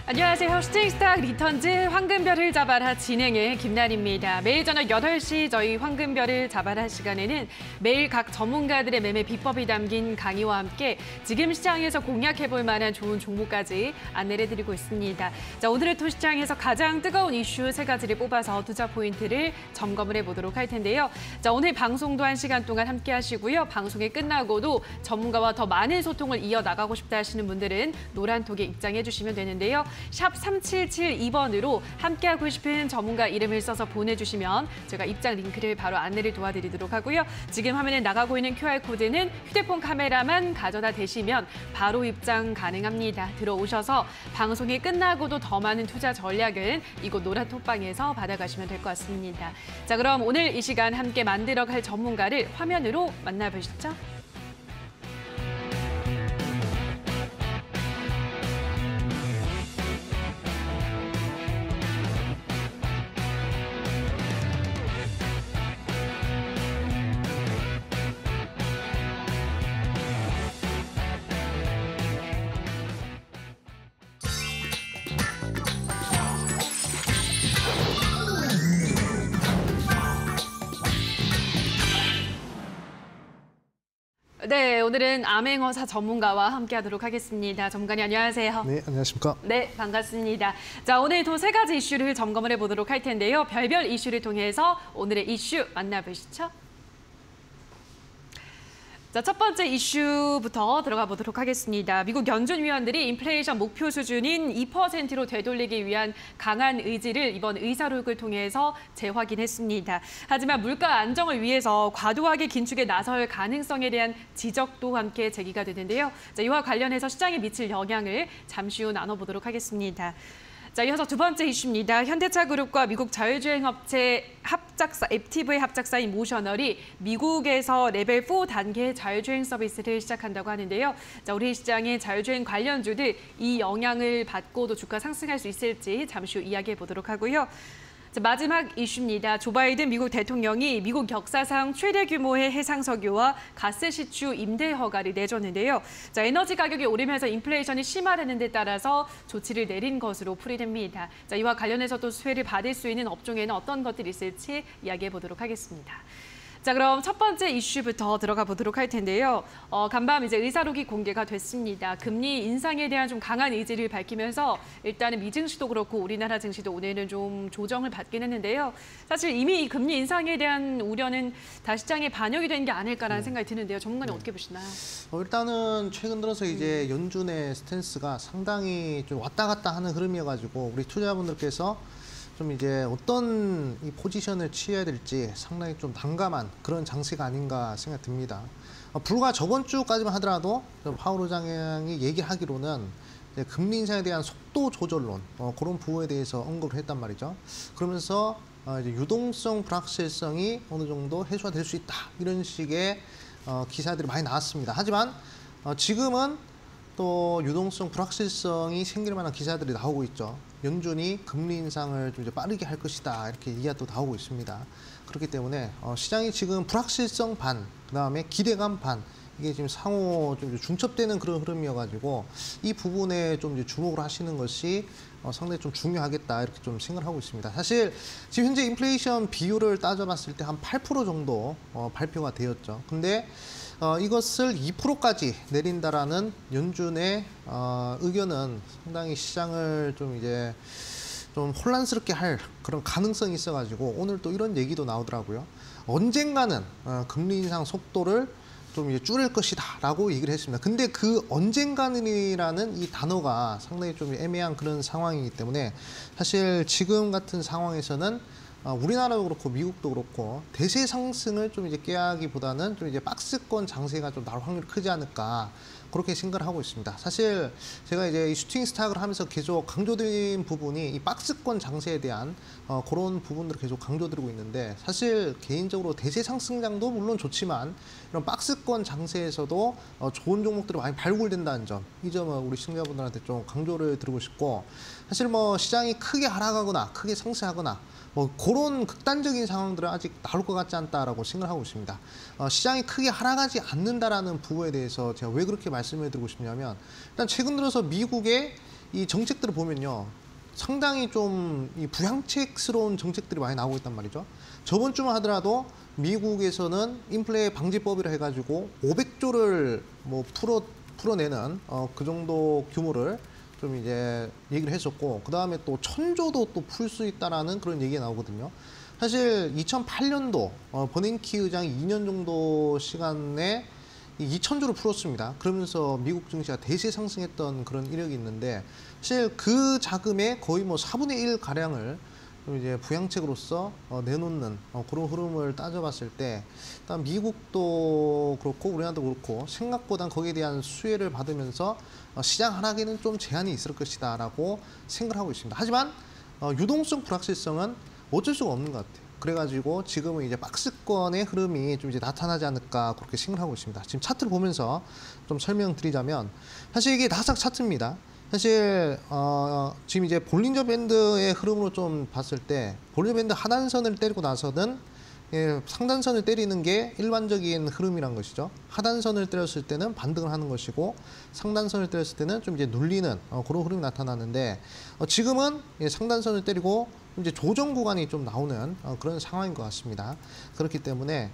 안녕하세요. 슈팅스타 리턴즈 황금별을 잡아라 진행의 김난입니다. 매일 저녁 8시 저희 황금별을 잡아라 시간에는 매일 각 전문가들의 매매 비법이 담긴 강의와 함께 지금 시장에서 공략해볼 만한 좋은 종목까지 안내를 해드리고 있습니다. 자, 오늘의 토시장에서 가장 뜨거운 이슈 3가지를 뽑아서 투자 포인트를 점검을 해보도록 할 텐데요. 자, 오늘 방송도 1시간 동안 함께 하시고요. 방송이 끝나고도 전문가와 더 많은 소통을 이어나가고 싶다 하시는 분들은 노란톡에 입장해 주시면 되는데요. 샵 3772번으로 함께하고 싶은 전문가 이름을 써서 보내주시면 제가 입장 링크를 바로 안내를 도와드리도록 하고요. 지금 화면에 나가고 있는 QR코드는 휴대폰 카메라만 가져다 대시면 바로 입장 가능합니다. 들어오셔서 방송이 끝나고도 더 많은 투자 전략은 이곳 노란톡방에서 받아가시면 될 것 같습니다. 자, 그럼 오늘 이 시간 함께 만들어갈 전문가를 화면으로 만나보시죠. 네, 오늘은 암행어사 전문가와 함께하도록 하겠습니다. 전문가님 안녕하세요. 네, 안녕하십니까. 네, 반갑습니다. 자, 오늘도 3가지 이슈를 점검을 해보도록 할 텐데요. 별별 이슈를 통해서 오늘의 이슈 만나보시죠. 자, 첫 번째 이슈부터 들어가 보도록 하겠습니다. 미국 연준 위원들이 인플레이션 목표 수준인 2%로 되돌리기 위한 강한 의지를 이번 의사록을 통해서 재확인했습니다. 하지만 물가 안정을 위해서 과도하게 긴축에 나설 가능성에 대한 지적도 함께 제기가 되는데요. 자, 이와 관련해서 시장에 미칠 영향을 잠시 후 나눠보도록 하겠습니다. 자, 이어서 두 번째 이슈입니다. 현대차그룹과 미국 자율주행업체 합작사 앱티브의 합작사인 모셔널이 미국에서 레벨 4 단계 자율주행 서비스를 시작한다고 하는데요. 자, 우리 시장의 자율주행 관련주들 이 영향을 받고도 주가 상승할 수 있을지 잠시 후 이야기해 보도록 하고요. 자, 마지막 이슈입니다. 조 바이든 미국 대통령이 미국 역사상 최대 규모의 해상석유와 가스 시추 임대 허가를 내줬는데요. 자, 에너지 가격이 오르면서 인플레이션이 심화되는 데 따라서 조치를 내린 것으로 풀이됩니다. 자, 이와 관련해서 또 수혜를 받을 수 있는 업종에는 어떤 것들이 있을지 이야기해 보도록 하겠습니다. 자, 그럼 첫 번째 이슈부터 들어가 보도록 할 텐데요. 간밤 이제 의사록이 공개가 됐습니다. 금리 인상에 대한 좀 강한 의지를 밝히면서 일단은 미증시도 그렇고 우리나라 증시도 오늘은 좀 조정을 받긴 했는데요. 사실 이미 이 금리 인상에 대한 우려는 다 시장에 반영이 된 게 아닐까라는 생각이 드는데요. 전문가님 어떻게 보시나요? 일단은 최근 들어서 이제 연준의 스탠스가 상당히 좀 왔다 갔다 하는 흐름이어가지고 우리 투자자분들께서 좀 이제 어떤 이 포지션을 취해야 될지 상당히 좀 난감한 그런 장세가 아닌가 생각 듭니다. 불과 저번 주까지만 하더라도 파월 의장이 얘기하기로는 이제 금리 인상에 대한 속도 조절론 그런 부분에 대해서 언급을 했단 말이죠. 그러면서 이제 유동성 불확실성이 어느 정도 해소가 될 수 있다 이런 식의 기사들이 많이 나왔습니다. 하지만 지금은 또 유동성 불확실성이 생길 만한 기사들이 나오고 있죠. 연준이 금리 인상을 좀 이제 빠르게 할 것이다 이렇게 이야기가 또 나오고 있습니다. 그렇기 때문에 시장이 지금 불확실성 반, 그다음에 기대감 반 이게 지금 상호 좀 중첩되는 그런 흐름이어가지고 이 부분에 좀 이제 주목을 하시는 것이 상당히 좀 중요하겠다 이렇게 좀 생각을 하고 있습니다. 사실 지금 현재 인플레이션 비율을 따져봤을 때 한 8% 정도 발표가 되었죠. 근데 이것을 2%까지 내린다라는 연준의 의견은 상당히 시장을 좀 이제 좀 혼란스럽게 할 그런 가능성이 있어가지고 오늘 또 이런 얘기도 나오더라고요. 언젠가는 금리 인상 속도를 좀 이제 줄일 것이다라고 얘기를 했습니다. 근데 그 언젠가는이라는 이 단어가 상당히 좀 애매한 그런 상황이기 때문에 사실 지금 같은 상황에서는 우리나라도 그렇고 미국도 그렇고 대세 상승을 좀 이제 깨야기보다는 좀 이제 박스권 장세가 좀 나올 확률이 크지 않을까 그렇게 생각을 하고 있습니다. 사실 제가 이제 이 슈팅 스탁을 하면서 계속 강조드린 부분이 이 박스권 장세에 대한 그런 부분들을 계속 강조드리고 있는데 사실 개인적으로 대세 상승장도 물론 좋지만 이런 박스권 장세에서도 좋은 종목들이 많이 발굴된다는 점, 이 점을 우리 시청자분들한테 좀 강조를 드리고 싶고 사실 뭐 시장이 크게 하락하거나 크게 상승하거나 뭐 그런 극단적인 상황들은 아직 나올 것 같지 않다라고 생각하고 있습니다. 시장이 크게 하락하지 않는다라는 부분에 대해서 제가 왜 그렇게 말씀을 드리고 싶냐면 일단 최근 들어서 미국의 이 정책들을 보면요. 상당히 좀 이 부양책스러운 정책들이 많이 나오고 있단 말이죠. 저번 주만 하더라도 미국에서는 인플레 방지법이라 해가지고 500조를 뭐 풀어내는 그 정도 규모를 좀 이제 얘기를 했었고, 그 다음에 또 1000조도 또 풀 수 있다라는 그런 얘기가 나오거든요. 사실 2008년도 버냉키 의장이 2년 정도 시간에 2000조를 풀었습니다. 그러면서 미국 증시가 대세 상승했던 그런 이력이 있는데, 사실 그 자금의 거의 뭐 4분의 1 가량을 이제 부양책으로서 내놓는 그런 흐름을 따져봤을 때, 일단 미국도 그렇고 우리나라도 그렇고 생각보다 거기에 대한 수혜를 받으면서 시장 하락에는 좀 제한이 있을 것이다라고 생각하고 있습니다. 하지만 유동성 불확실성은 어쩔 수가 없는 것 같아요. 그래가지고 지금은 이제 박스권의 흐름이 좀 이제 나타나지 않을까 그렇게 생각하고 있습니다. 지금 차트를 보면서 좀 설명드리자면, 사실 이게 나스닥 차트입니다. 사실 지금 이제 볼린저 밴드의 흐름으로 좀 봤을 때, 볼린저 밴드 하단선을 때리고 나서는 상단선을 때리는 게 일반적인 흐름이란 것이죠. 하단선을 때렸을 때는 반등을 하는 것이고, 상단선을 때렸을 때는 좀 이제 눌리는 그런 흐름이 나타나는데, 지금은 상단선을 때리고 이제 조정 구간이 좀 나오는 그런 상황인 것 같습니다. 그렇기 때문에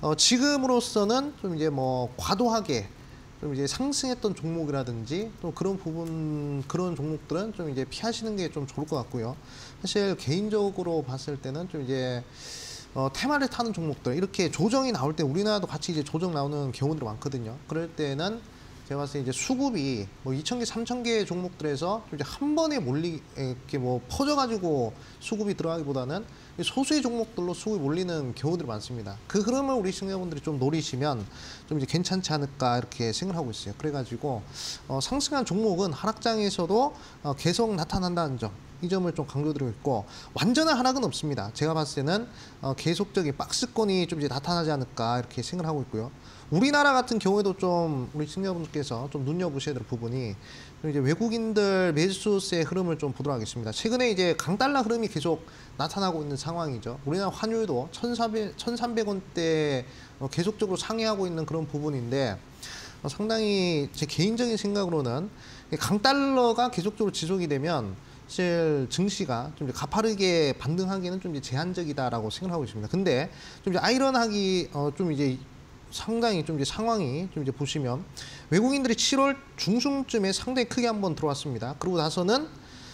지금으로서는 좀 이제 뭐 과도하게 좀 이제 상승했던 종목이라든지 또 그런 그런 종목들은 좀 이제 피하시는 게 좀 좋을 것 같고요. 사실 개인적으로 봤을 때는 좀 이제 테마를 타는 종목들, 이렇게 조정이 나올 때 우리나라도 같이 이제 조정 나오는 경우들이 많거든요. 그럴 때는 제가 봤을 때 이제 수급이 뭐 2,000개, 3,000개 종목들에서 이제 한 번에 이렇게 뭐 퍼져가지고 수급이 들어가기보다는 소수의 종목들로 수급이 몰리는 경우들이 많습니다. 그 흐름을 우리 시청자분들이 좀 노리시면 좀 이제 괜찮지 않을까 이렇게 생각하고 있어요. 그래가지고 상승한 종목은 하락장에서도 계속 나타난다는 점, 이 점을 좀 강조드리고 있고, 완전한 하락은 없습니다. 제가 봤을 때는 계속적인 박스권이 좀 이제 나타나지 않을까 이렇게 생각하고 있고요. 우리나라 같은 경우에도 좀 우리 시청자분들께서 좀 눈여보셔야 될 부분이, 이제 외국인들 매수세의 흐름을 좀 보도록 하겠습니다. 최근에 이제 강달러 흐름이 계속 나타나고 있는 상황이죠. 우리나라 환율도 1,300원대 계속적으로 상회하고 있는 그런 부분인데, 상당히 제 개인적인 생각으로는 강달러가 계속적으로 지속이 되면 사실 증시가 좀 이제 가파르게 반등하기에는 좀 이제 제한적이다라고 생각하고 있습니다. 근데 좀 이제 아이러니하기 좀 이제 상당히 좀 이제 상황이 좀 이제 보시면, 외국인들이 7월 중순쯤에 상당히 크게 한번 들어왔습니다. 그러고 나서는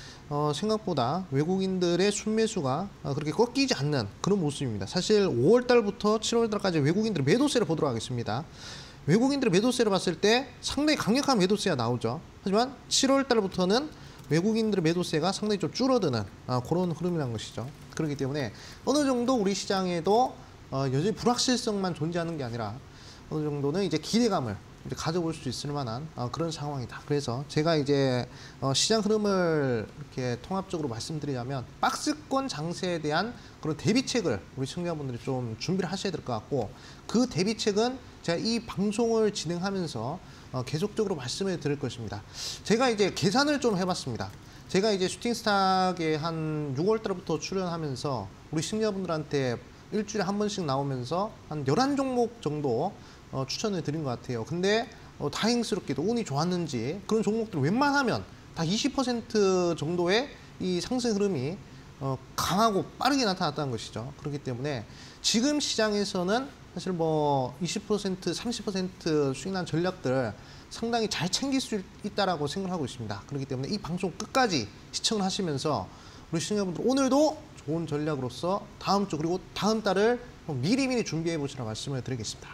생각보다 외국인들의 순매수가 그렇게 꺾이지 않는 그런 모습입니다. 사실 5월 달부터 7월 달까지 외국인들의 매도세를 보도록 하겠습니다. 외국인들의 매도세를 봤을 때 상당히 강력한 매도세가 나오죠. 하지만 7월 달부터는 외국인들의 매도세가 상당히 좀 줄어드는 그런 흐름이란 것이죠. 그렇기 때문에 어느 정도 우리 시장에도 여전히 불확실성만 존재하는 게 아니라 어느 정도는 이제 기대감을 이제 가져볼 수 있을 만한 그런 상황이다. 그래서 제가 이제 시장 흐름을 이렇게 통합적으로 말씀드리자면, 박스권 장세에 대한 그런 대비책을 우리 시청자분들이 좀 준비를 하셔야 될 것 같고, 그 대비책은 제가 이 방송을 진행하면서 계속적으로 말씀을 드릴 것입니다. 제가 이제 계산을 좀 해봤습니다. 제가 이제 슈팅스탁에 한 6월 달부터 출연하면서 우리 시청자분들한테 일주일에 한 번씩 나오면서 한 11종목 정도 추천을 드린 것 같아요. 근데 다행스럽게도 운이 좋았는지 그런 종목들 웬만하면 다 20% 정도의 이 상승 흐름이 강하고 빠르게 나타났다는 것이죠. 그렇기 때문에 지금 시장에서는 사실 뭐 20%, 30% 수익난 전략들 상당히 잘 챙길 수 있다라고 생각하고 있습니다. 그렇기 때문에 이 방송 끝까지 시청을 하시면서 우리 시청자분들 오늘도 좋은 전략으로서 다음 주 그리고 다음 달을 미리미리 준비해 보시라 말씀을 드리겠습니다.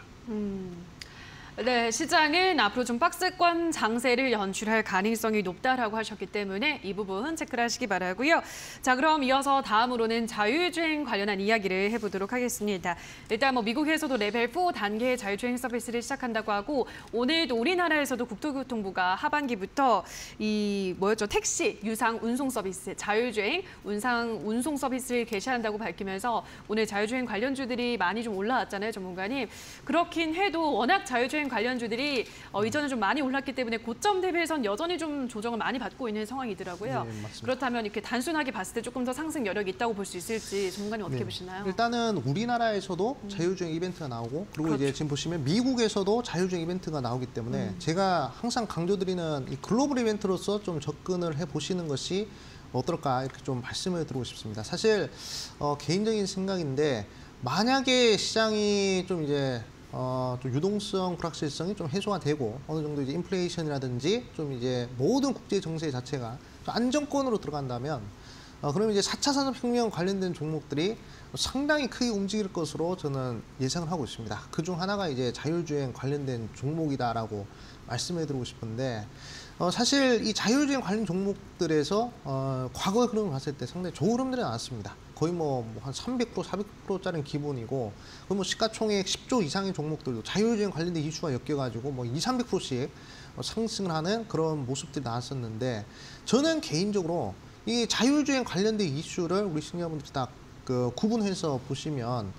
네, 시장은 앞으로 좀 박스권 장세를 연출할 가능성이 높다라고 하셨기 때문에 이 부분 체크를 하시기 바라고요. 자, 그럼 이어서 다음으로는 자율주행 관련한 이야기를 해보도록 하겠습니다. 일단 뭐 미국에서도 레벨 4 단계의 자율주행 서비스를 시작한다고 하고, 오늘도 우리나라에서도 국토교통부가 하반기부터 이 택시 유상 운송 서비스, 자율주행 운송 서비스를 개시한다고 밝히면서 오늘 자율주행 관련주들이 많이 좀 올라왔잖아요, 전문가님. 그렇긴 해도 워낙 자율주행 자율주행 관련주들이 이전에 좀 많이 올랐기 때문에 고점 대비해선 여전히 좀 조정을 많이 받고 있는 상황이더라고요. 네, 맞습니다. 그렇다면 이렇게 단순하게 봤을 때 조금 더 상승 여력이 있다고 볼 수 있을지 전문가님 어떻게 보시나요? 일단은 우리나라에서도 자율주행 이벤트가 나오고 그리고 이제 지금 보시면 미국에서도 자율주행 이벤트가 나오기 때문에 제가 항상 강조드리는 이 글로벌 이벤트로서 좀 접근을 해보시는 것이 어떨까 이렇게 좀 말씀을 드리고 싶습니다. 사실 개인적인 생각인데 만약에 시장이 좀 이제 좀 유동성, 불확실성이 좀 해소가 되고 어느 정도 이제 인플레이션이라든지 좀 이제 모든 국제 정세 자체가 좀 안정권으로 들어간다면 그러면 이제 4차 산업혁명 관련된 종목들이 상당히 크게 움직일 것으로 저는 예상을 하고 있습니다. 그중 하나가 이제 자율주행 관련된 종목이다라고 말씀을 드리고 싶은데 사실 이 자율주행 관련 종목들에서 과거의 흐름을 봤을 때 상당히 좋은 흐름들이 나왔습니다. 거의 뭐 한 300%, 400%짜리는 기본이고 거의 뭐 시가총액 10조 이상의 종목들도 자율주행 관련된 이슈가 엮여가지고 뭐 200, 300%씩 상승을 하는 그런 모습들이 나왔었는데 저는 개인적으로 이 자율주행 관련된 이슈를 우리 시청자분들이 딱 구분해서 보시면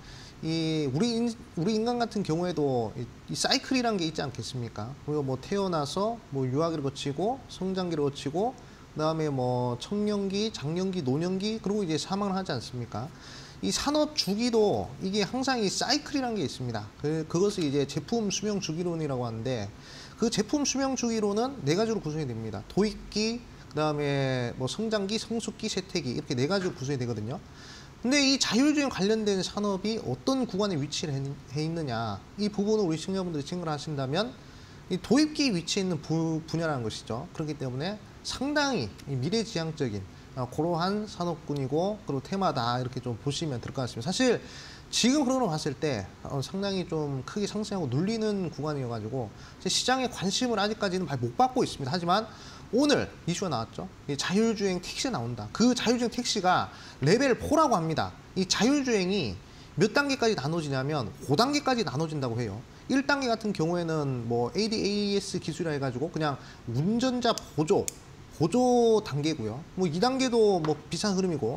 우리 인간 같은 경우에도 이 사이클이라는 게 있지 않겠습니까? 우리가 뭐 태어나서 뭐 유아기를 거치고 성장기를 거치고 그다음에 뭐 청년기, 장년기, 노년기 그리고 이제 사망을 하지 않습니까? 이 산업 주기도 이게 항상 이 사이클이라는 게 있습니다. 그것을 이제 제품 수명 주기론이라고 하는데 그 제품 수명 주기론은 네 가지로 구성이 됩니다. 도입기, 그다음에 뭐 성장기, 성숙기, 쇠퇴기 이렇게 네 가지로 구성이 되거든요. 근데 이 자율주행 관련된 산업이 어떤 구간에 위치를 해 있느냐 이 부분을 우리 시청자분들이 생각을 하신다면 이 도입기 위치해 있는 분야라는 것이죠. 그렇기 때문에 상당히 미래지향적인 그러한 산업군이고 그리고 테마다 이렇게 좀 보시면 될 것 같습니다. 사실 지금 흐름을 봤을 때 상당히 좀 크게 상승하고 눌리는 구간이어가지고 시장의 관심을 아직까지는 못 받고 있습니다. 하지만 오늘 이슈가 나왔죠. 이 자율주행 택시가 나온다. 그 자율주행 택시가 레벨 4라고 합니다. 이 자율주행이 몇 단계까지 나눠지냐면 5단계까지 나눠진다고 해요. 1단계 같은 경우에는 뭐 ADAS 기술이라 해가지고 그냥 운전자 보조 단계고요. 뭐 2단계도 뭐 비슷한 흐름이고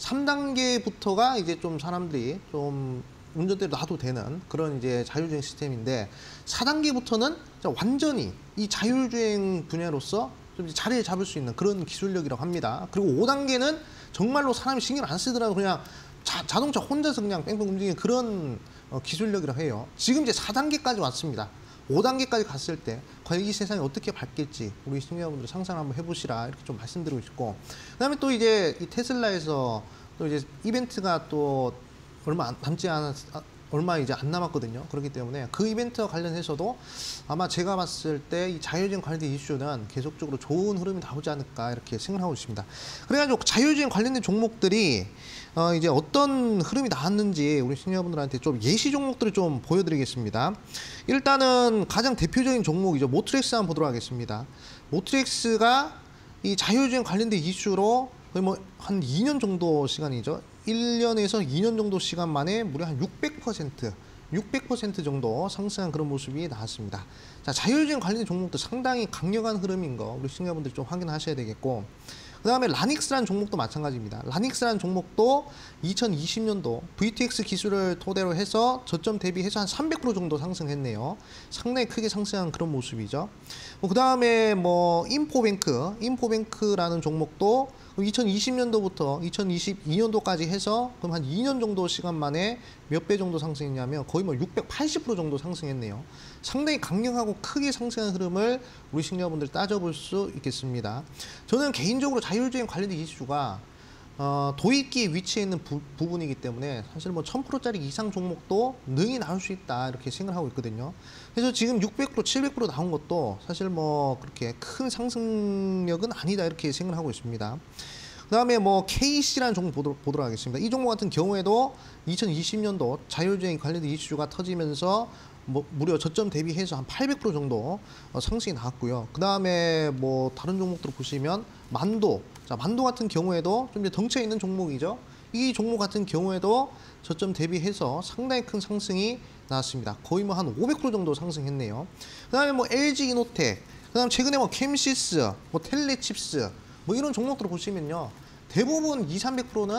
3단계부터가 이제 좀 사람들이 좀 운전대로 놔도 되는 그런 이제 자율주행 시스템인데 4단계부터는 완전히 이 자율주행 분야로서 좀 자리를 잡을 수 있는 그런 기술력이라고 합니다. 그리고 5단계는 정말로 사람이 신경 안 쓰더라도 그냥 자동차 혼자서 그냥 뺑뺑 움직이는 그런 기술력이라고 해요. 지금 이제 4단계까지 왔습니다. 5단계까지 갔을 때 과연 이 세상이 어떻게 바뀔지 우리 시청자분들 상상을 한번 해보시라 이렇게 좀 말씀드리고 싶고 그다음에 또 이제 이 테슬라에서 또 이제 이벤트가 또 얼마 이제 안 남았거든요. 그렇기 때문에 그 이벤트와 관련해서도 아마 제가 봤을 때 이 자율주행 관련된 이슈는 계속적으로 좋은 흐름이 나오지 않을까 이렇게 생각하고 있습니다. 그래가지고 자율주행 관련된 종목들이 이제 어떤 흐름이 나왔는지 우리 시청자분들한테 좀 예시 종목들을 좀 보여드리겠습니다. 일단은 가장 대표적인 종목이죠. 모트렉스 한번 보도록 하겠습니다. 모트렉스가 이 자율주행 관련된 이슈로 거의 뭐 한 2년 정도 시간이죠. 1년에서 2년 정도 시간 만에 무려 한 600% 정도 상승한 그런 모습이 나왔습니다. 자, 자율주행 관련 종목도 상당히 강력한 흐름인 거 우리 시청자분들이 좀 확인하셔야 되겠고 그 다음에 라닉스라는 종목도 마찬가지입니다. 라닉스라는 종목도 2020년도 VTX 기술을 토대로 해서 저점 대비해서 한 300% 정도 상승했네요. 상당히 크게 상승한 그런 모습이죠. 그 다음에 뭐 인포뱅크라는 종목도 2020년도부터 2022년도까지 해서 그럼 한 2년 정도 시간 만에 몇 배 정도 상승했냐면 거의 뭐 680% 정도 상승했네요. 상당히 강력하고 크게 상승한 흐름을 우리 시청자분들 따져볼 수 있겠습니다. 저는 개인적으로 자율주행 관련된 이슈가 도입기에 위치해 있는 부분이기 때문에 사실 뭐 1000%짜리 이상 종목도 능히 나올 수 있다 이렇게 생각하고 있거든요. 그래서 지금 600%, 700% 나온 것도 사실 뭐 그렇게 큰 상승력은 아니다 이렇게 생각하고 있습니다. 그 다음에 뭐 KC라는 종목 보도록 하겠습니다. 이 종목 같은 경우에도 2020년도 자율주행 관련된 이슈가 터지면서 뭐 무려 저점 대비해서 한 800% 정도 상승이 나왔고요. 그 다음에 뭐 다른 종목들 보시면 만도 같은 경우에도 좀 이제 덩치에 있는 종목이죠. 이 종목 같은 경우에도 저점 대비해서 상당히 큰 상승이 나왔습니다. 거의 뭐 한 500% 정도 상승했네요. 그 다음에 뭐 LG 이노텍, 그 다음 최근에 뭐 캠시스, 뭐 텔레칩스, 뭐 이런 종목들을 보시면요. 대부분 200~300%는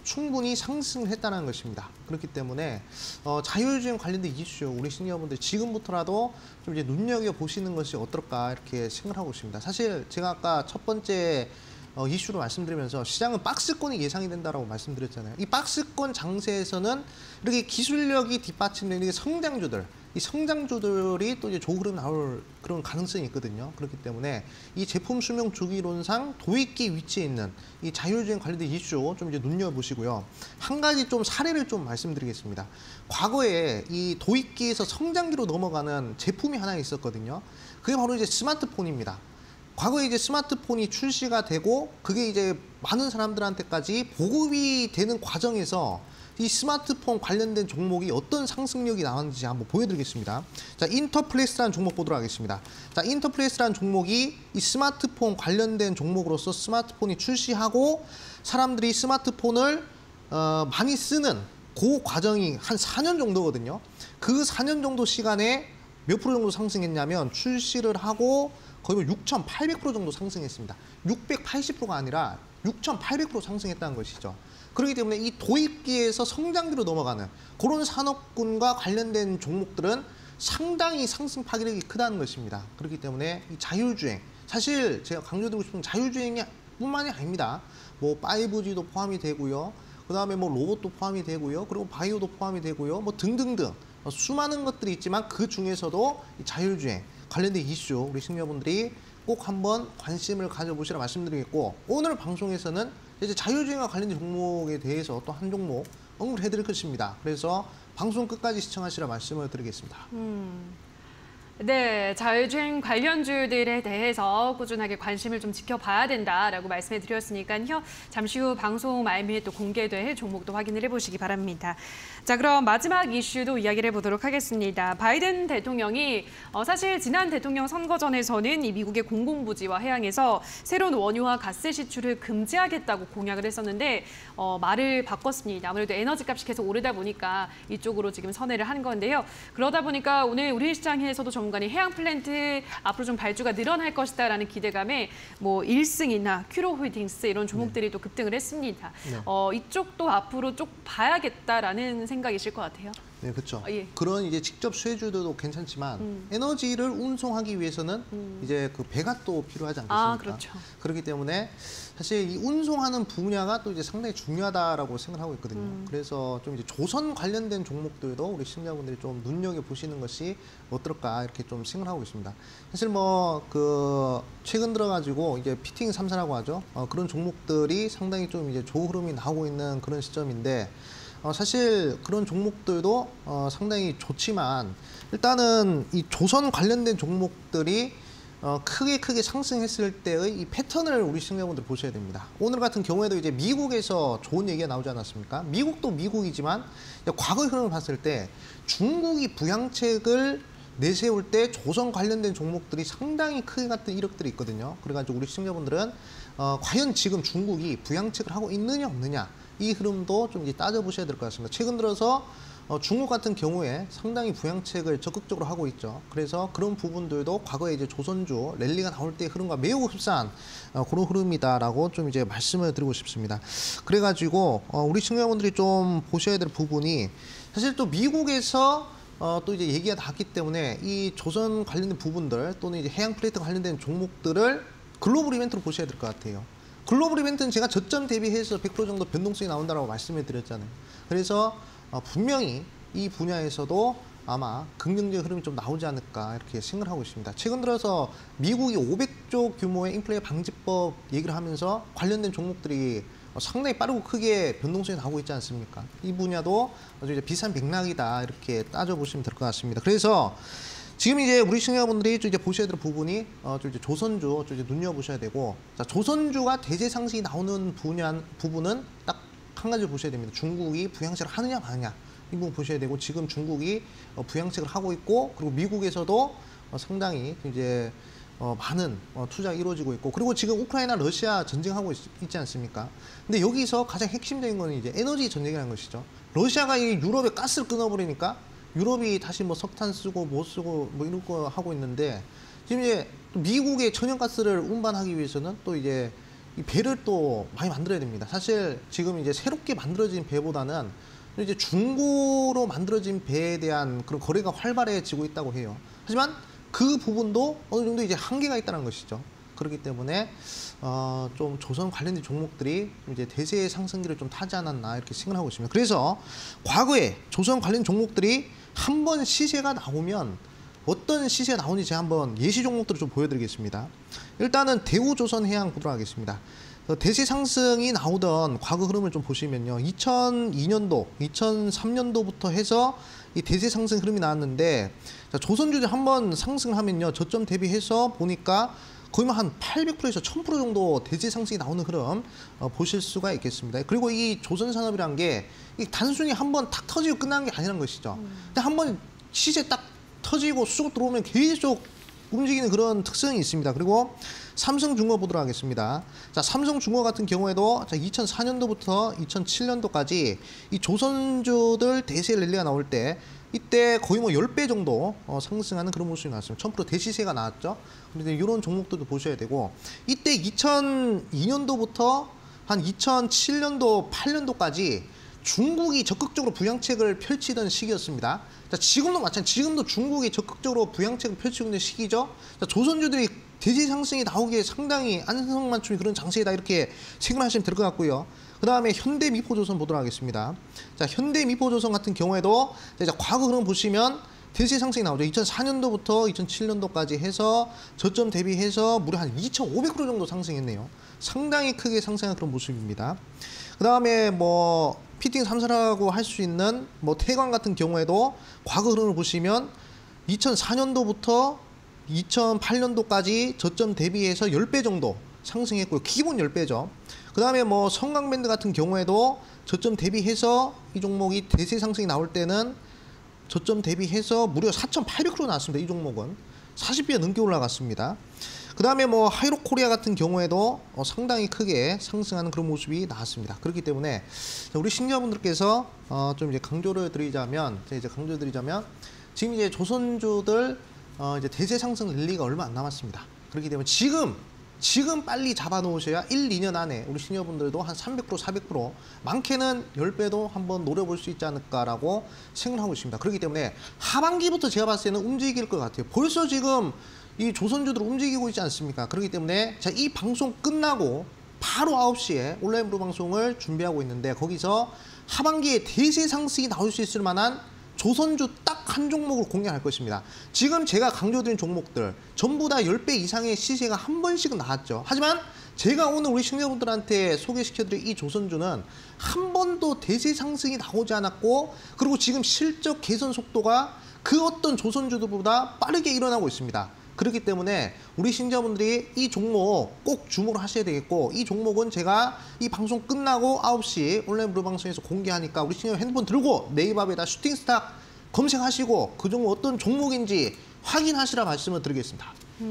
충분히 상승했다는 것입니다. 그렇기 때문에 자율주행 관련된 이슈 우리 시니어분들 지금부터라도 좀 이제 눈여겨 보시는 것이 어떨까 이렇게 생각하고 있습니다. 사실 제가 아까 첫 번째 이슈로 말씀드리면서 시장은 박스권이 예상이 된다라고 말씀드렸잖아요. 이 박스권 장세에서는 이렇게 기술력이 뒷받침되는 성장주들, 이 성장주들이 또 이제 좋은 나올 그런 가능성이 있거든요. 그렇기 때문에 이 제품 수명 주기론상 도입기 위치에 있는 이 자율주행 관련된 이슈 좀 이제 눈여보시고요. 한 가지 좀 사례를 좀 말씀드리겠습니다. 과거에 이 도입기에서 성장기로 넘어가는 제품이 하나 있었거든요. 그게 바로 이제 스마트폰입니다. 과거에 이제 스마트폰이 출시가 되고 그게 이제 많은 사람들한테까지 보급이 되는 과정에서 이 스마트폰 관련된 종목이 어떤 상승력이 나왔는지 한번 보여드리겠습니다. 자, 인터플레이스라는 종목 보도록 하겠습니다. 자, 인터플레이스라는 종목이 이 스마트폰 관련된 종목으로서 스마트폰이 출시하고 사람들이 스마트폰을 많이 쓰는 그 과정이 한 4년 정도거든요. 그 4년 정도 시간에 몇 프로 정도 상승했냐면 출시를 하고 거의 6,800% 정도 상승했습니다. 680%가 아니라 6,800% 상승했다는 것이죠. 그렇기 때문에 이 도입기에서 성장기로 넘어가는 그런 산업군과 관련된 종목들은 상당히 상승 파괴력이 크다는 것입니다. 그렇기 때문에 이 자율주행, 사실 제가 강조드리고 싶은 자율주행이 뿐만이 아닙니다. 뭐 5G도 포함이 되고요. 그다음에 뭐 로봇도 포함이 되고요. 그리고 바이오도 포함이 되고요. 뭐 등등등 수많은 것들이 있지만 그 중에서도 이 자율주행 관련된 이슈 우리 시청자분들이 꼭 한번 관심을 가져보시라 말씀드리겠고, 오늘 방송에서는 이제 자율주행과 관련된 종목에 대해서 또 한 종목 언급을 해드릴 것입니다. 그래서 방송 끝까지 시청하시라 말씀을 드리겠습니다. 네, 자율주행 관련주들에 대해서 꾸준하게 관심을 좀 지켜봐야 된다라고 말씀해 드렸으니까요. 잠시 후 방송 말미에 또 공개될 종목도 확인을 해보시기 바랍니다. 자, 그럼 마지막 이슈도 이야기를 해보도록 하겠습니다. 바이든 대통령이 사실 지난 대통령 선거전에서는 이 미국의 공공부지와 해양에서 새로운 원유와 가스 시출을 금지하겠다고 공약을 했었는데 말을 바꿨습니다. 아무래도 에너지 값이 계속 오르다 보니까 이쪽으로 지금 선회를 한 건데요. 그러다 보니까 오늘 우리 시장에서도 전문가님 해양 플랜트 앞으로 좀 발주가 늘어날 것이다라는 기대감에 뭐 1승이나 큐로홀딩스 이런 종목들이 또 급등을 했습니다. 이쪽도 앞으로 쭉 봐야겠다라는 생각이실 것 같아요. 네, 그렇죠. 예. 그런 이제 직접 수혜주도 괜찮지만 에너지를 운송하기 위해서는 이제 그 배가 또 필요하지 않겠습니까? 그렇죠. 그렇기 때문에 사실 이 운송하는 분야가 또 이제 상당히 중요하다라고 생각하고 있거든요. 그래서 좀 이제 조선 관련된 종목들도 우리 시청자분들이 좀 눈여겨 보시는 것이 어떨까 이렇게 좀 생각하고 있습니다. 사실 뭐 그 최근 들어가지고 이제 피팅 3사라고 하죠. 그런 종목들이 상당히 좀 이제 좋은 흐름이 나오고 있는 그런 시점인데. 사실 그런 종목들도 상당히 좋지만 일단은 이 조선 관련된 종목들이 크게 상승했을 때의 이 패턴을 우리 시청자분들 보셔야 됩니다. 오늘 같은 경우에도 이제 미국에서 좋은 얘기가 나오지 않았습니까? 미국도 미국이지만 과거 흐름을 봤을 때 중국이 부양책을 내세울 때 조선 관련된 종목들이 상당히 크게 갔던 이력들이 있거든요. 그래가지고 우리 시청자분들은 과연 지금 중국이 부양책을 하고 있느냐 없느냐 이 흐름도 좀 이제 따져보셔야 될 것 같습니다. 최근 들어서 중국 같은 경우에 상당히 부양책을 적극적으로 하고 있죠. 그래서 그런 부분들도 과거에 이제 조선주 랠리가 나올 때 흐름과 매우 흡사한 그런 흐름이다라고 좀 이제 말씀을 드리고 싶습니다. 그래가지고 우리 시청자분들이 좀 보셔야 될 부분이 사실 또 미국에서 또 이제 얘기가 나왔기 때문에 이 조선 관련된 부분들 또는 이제 해양 플레이트 관련된 종목들을 글로벌 이벤트로 보셔야 될 것 같아요. 글로벌 이벤트는 제가 저점 대비해서 100% 정도 변동성이 나온다고 말씀을 드렸잖아요. 그래서 분명히 이 분야에서도 아마 긍정적 흐름이 좀 나오지 않을까 이렇게 생각을 하고 있습니다. 최근 들어서 미국이 500조 규모의 인플레 방지법 얘기를 하면서 관련된 종목들이 상당히 빠르고 크게 변동성이 나오고 있지 않습니까? 이 분야도 아주 이제 비슷한 맥락이다 이렇게 따져보시면 될 것 같습니다. 그래서 지금 이제 우리 시청자분들이 좀 이제 보셔야 될 부분이 좀 이제 조선주 좀 이제 눈여보셔야 되고, 자, 조선주가 대세 상승이 나오는 부분은 딱 한 가지 보셔야 됩니다. 중국이 부양책을 하느냐 마느냐 이 부분 보셔야 되고, 지금 중국이 부양책을 하고 있고, 그리고 미국에서도 상당히 이제 많은 투자가 이루어지고 있고, 그리고 지금 우크라이나 러시아 전쟁하고 있지 않습니까? 근데 여기서 가장 핵심적인 거는 이제 에너지 전쟁이라는 것이죠. 러시아가 이 유럽에 가스를 끊어버리니까 유럽이 다시 뭐 석탄 쓰고 못 쓰고 뭐 이런 거 하고 있는데, 지금 이제 미국의 천연가스를 운반하기 위해서는 또 이제 이 배를 또 많이 만들어야 됩니다. 사실 지금 이제 새롭게 만들어진 배보다는 이제 중고로 만들어진 배에 대한 그런 거래가 활발해지고 있다고 해요. 하지만 그 부분도 어느 정도 이제 한계가 있다는 것이죠. 그렇기 때문에 좀 조선 관련된 종목들이 이제 대세의 상승기를 좀 타지 않았나 이렇게 생각하고 있습니다. 그래서 과거에 조선 관련 종목들이 한 번 시세가 나오면 어떤 시세가 나오는지 제가 한번 예시 종목들을 좀 보여드리겠습니다. 일단은 대우조선해양 보도록 하겠습니다. 대세 상승이 나오던 과거 흐름을 좀 보시면요. 2002년도, 2003년도부터 해서 이 대세 상승 흐름이 나왔는데 조선주들 한번 상승하면요. 저점 대비해서 보니까 거의 한 800%에서 1000% 정도 대세 상승이 나오는 흐름 보실 수가 있겠습니다. 그리고 이 조선산업이란 게 단순히 한번 탁 터지고 끝나는 게 아니라는 것이죠. 근데 한번 시세 딱 터지고 쑥 들어오면 계속 움직이는 그런 특성이 있습니다. 그리고 삼성중공 보도록 하겠습니다. 자, 삼성중공 같은 경우에도 2004년도부터 2007년도까지 이 조선주들 대세 랠리가 나올 때 이때 거의 뭐 10배 정도 상승하는 그런 모습이 나왔습니다. 1000% 대시세가 나왔죠. 그런데 이런 종목들도 보셔야 되고 이때 2002년도부터 한 2007년도, 8년도까지 중국이 적극적으로 부양책을 펼치던 시기였습니다. 자, 지금도 마찬가지, 지금도 중국이 적극적으로 부양책을 펼치고 있는 시기죠. 자, 조선주들이 대세 상승이 나오기에 상당히 안성맞춤이 그런 장세이다 이렇게 생각하시면 될 것 같고요. 그 다음에 현대미포조선 보도록 하겠습니다. 자, 현대미포조선 같은 경우에도 이제 과거 흐름 보시면 대세 상승이 나오죠. 2004년도부터 2007년도까지 해서 저점 대비해서 무려 한 2,500% 정도 상승했네요. 상당히 크게 상승한 그런 모습입니다. 그 다음에 뭐 피팅 3사라고 할 수 있는 뭐 태광 같은 경우에도 과거 흐름을 보시면 2004년도부터 2008년도까지 저점 대비해서 10배 정도 상승했고요. 기본 10배죠. 그 다음에 뭐 성강밴드 같은 경우에도 저점 대비해서 이 종목이 대세 상승이 나올 때는 저점 대비해서 무려 4,800% 나왔습니다. 이 종목은 40배 넘게 올라갔습니다. 그 다음에 뭐 하이로코리아 같은 경우에도 상당히 크게 상승하는 그런 모습이 나왔습니다. 그렇기 때문에 우리 신규분들께서 좀 이제 강조를 드리자면 지금 이제 조선주들 이제 대세 상승 랠리가 얼마 안 남았습니다. 그렇기 때문에 지금 빨리 잡아놓으셔야 1, 2년 안에 우리 시니어분들도 한 300%, 400% 많게는 10배도 한번 노려볼 수 있지 않을까라고 생각하고 있습니다. 그렇기 때문에 하반기부터 제가 봤을 때는 움직일 것 같아요. 벌써 지금 이 조선주들 움직이고 있지 않습니까? 그렇기 때문에 자, 이 방송 끝나고 바로 9시에 온라인 무료 방송을 준비하고 있는데 거기서 하반기에 대세 상승이 나올 수 있을 만한 조선주 딱 한 종목을 공개할 것입니다. 지금 제가 강조드린 종목들 전부 다 10배 이상의 시세가 한 번씩은 나왔죠. 하지만 제가 오늘 우리 시청자분들한테 소개시켜드릴 이 조선주는 한 번도 대세 상승이 나오지 않았고 그리고 지금 실적 개선 속도가 그 어떤 조선주들보다 빠르게 일어나고 있습니다. 그렇기 때문에 우리 신자분들이 이 종목 꼭 주목을 하셔야 되겠고 이 종목은 제가 이 방송 끝나고 9시 온라인 무료 방송에서 공개하니까 우리 신자 핸드폰 들고 네이버에다 슈팅스탁 검색하시고 그 종목 어떤 종목인지 확인하시라 말씀을 드리겠습니다.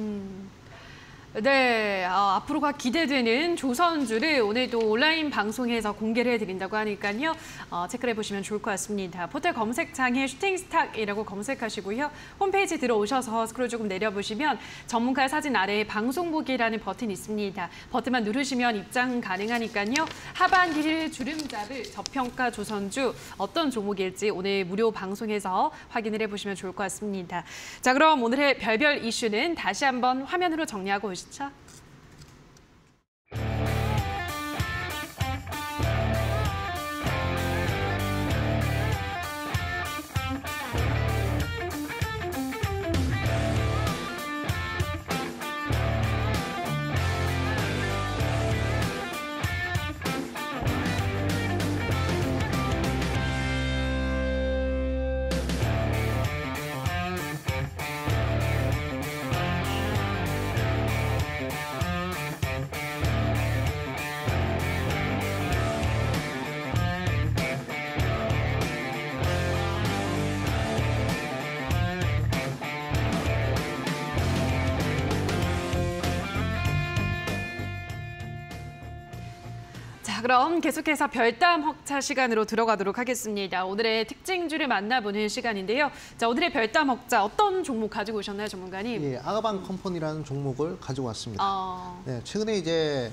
네, 앞으로가 기대되는 조선주를 오늘도 온라인 방송에서 공개를 해드린다고 하니까요. 체크를 해보시면 좋을 것 같습니다. 포털 검색창에 슈팅스탁이라고 검색하시고요. 홈페이지 들어오셔서 스크롤 조금 내려보시면 전문가 사진 아래에 방송보기라는 버튼이 있습니다. 버튼만 누르시면 입장 가능하니까요. 하반기를 주름잡을 저평가 조선주 어떤 종목일지 오늘 무료 방송에서 확인을 해보시면 좋을 것 같습니다. 자, 그럼 오늘의 별별 이슈는 다시 한번 화면으로 정리하고 오시죠. 그럼 계속해서 별담 헉차 시간으로 들어가도록 하겠습니다. 오늘의 특징주를 만나보는 시간인데요. 자, 오늘의 별담 헉차 어떤 종목 가지고 오셨나요, 전문가님? 예, 아가방 컴퍼니라는 종목을 가지고 왔습니다. 네, 최근에 이제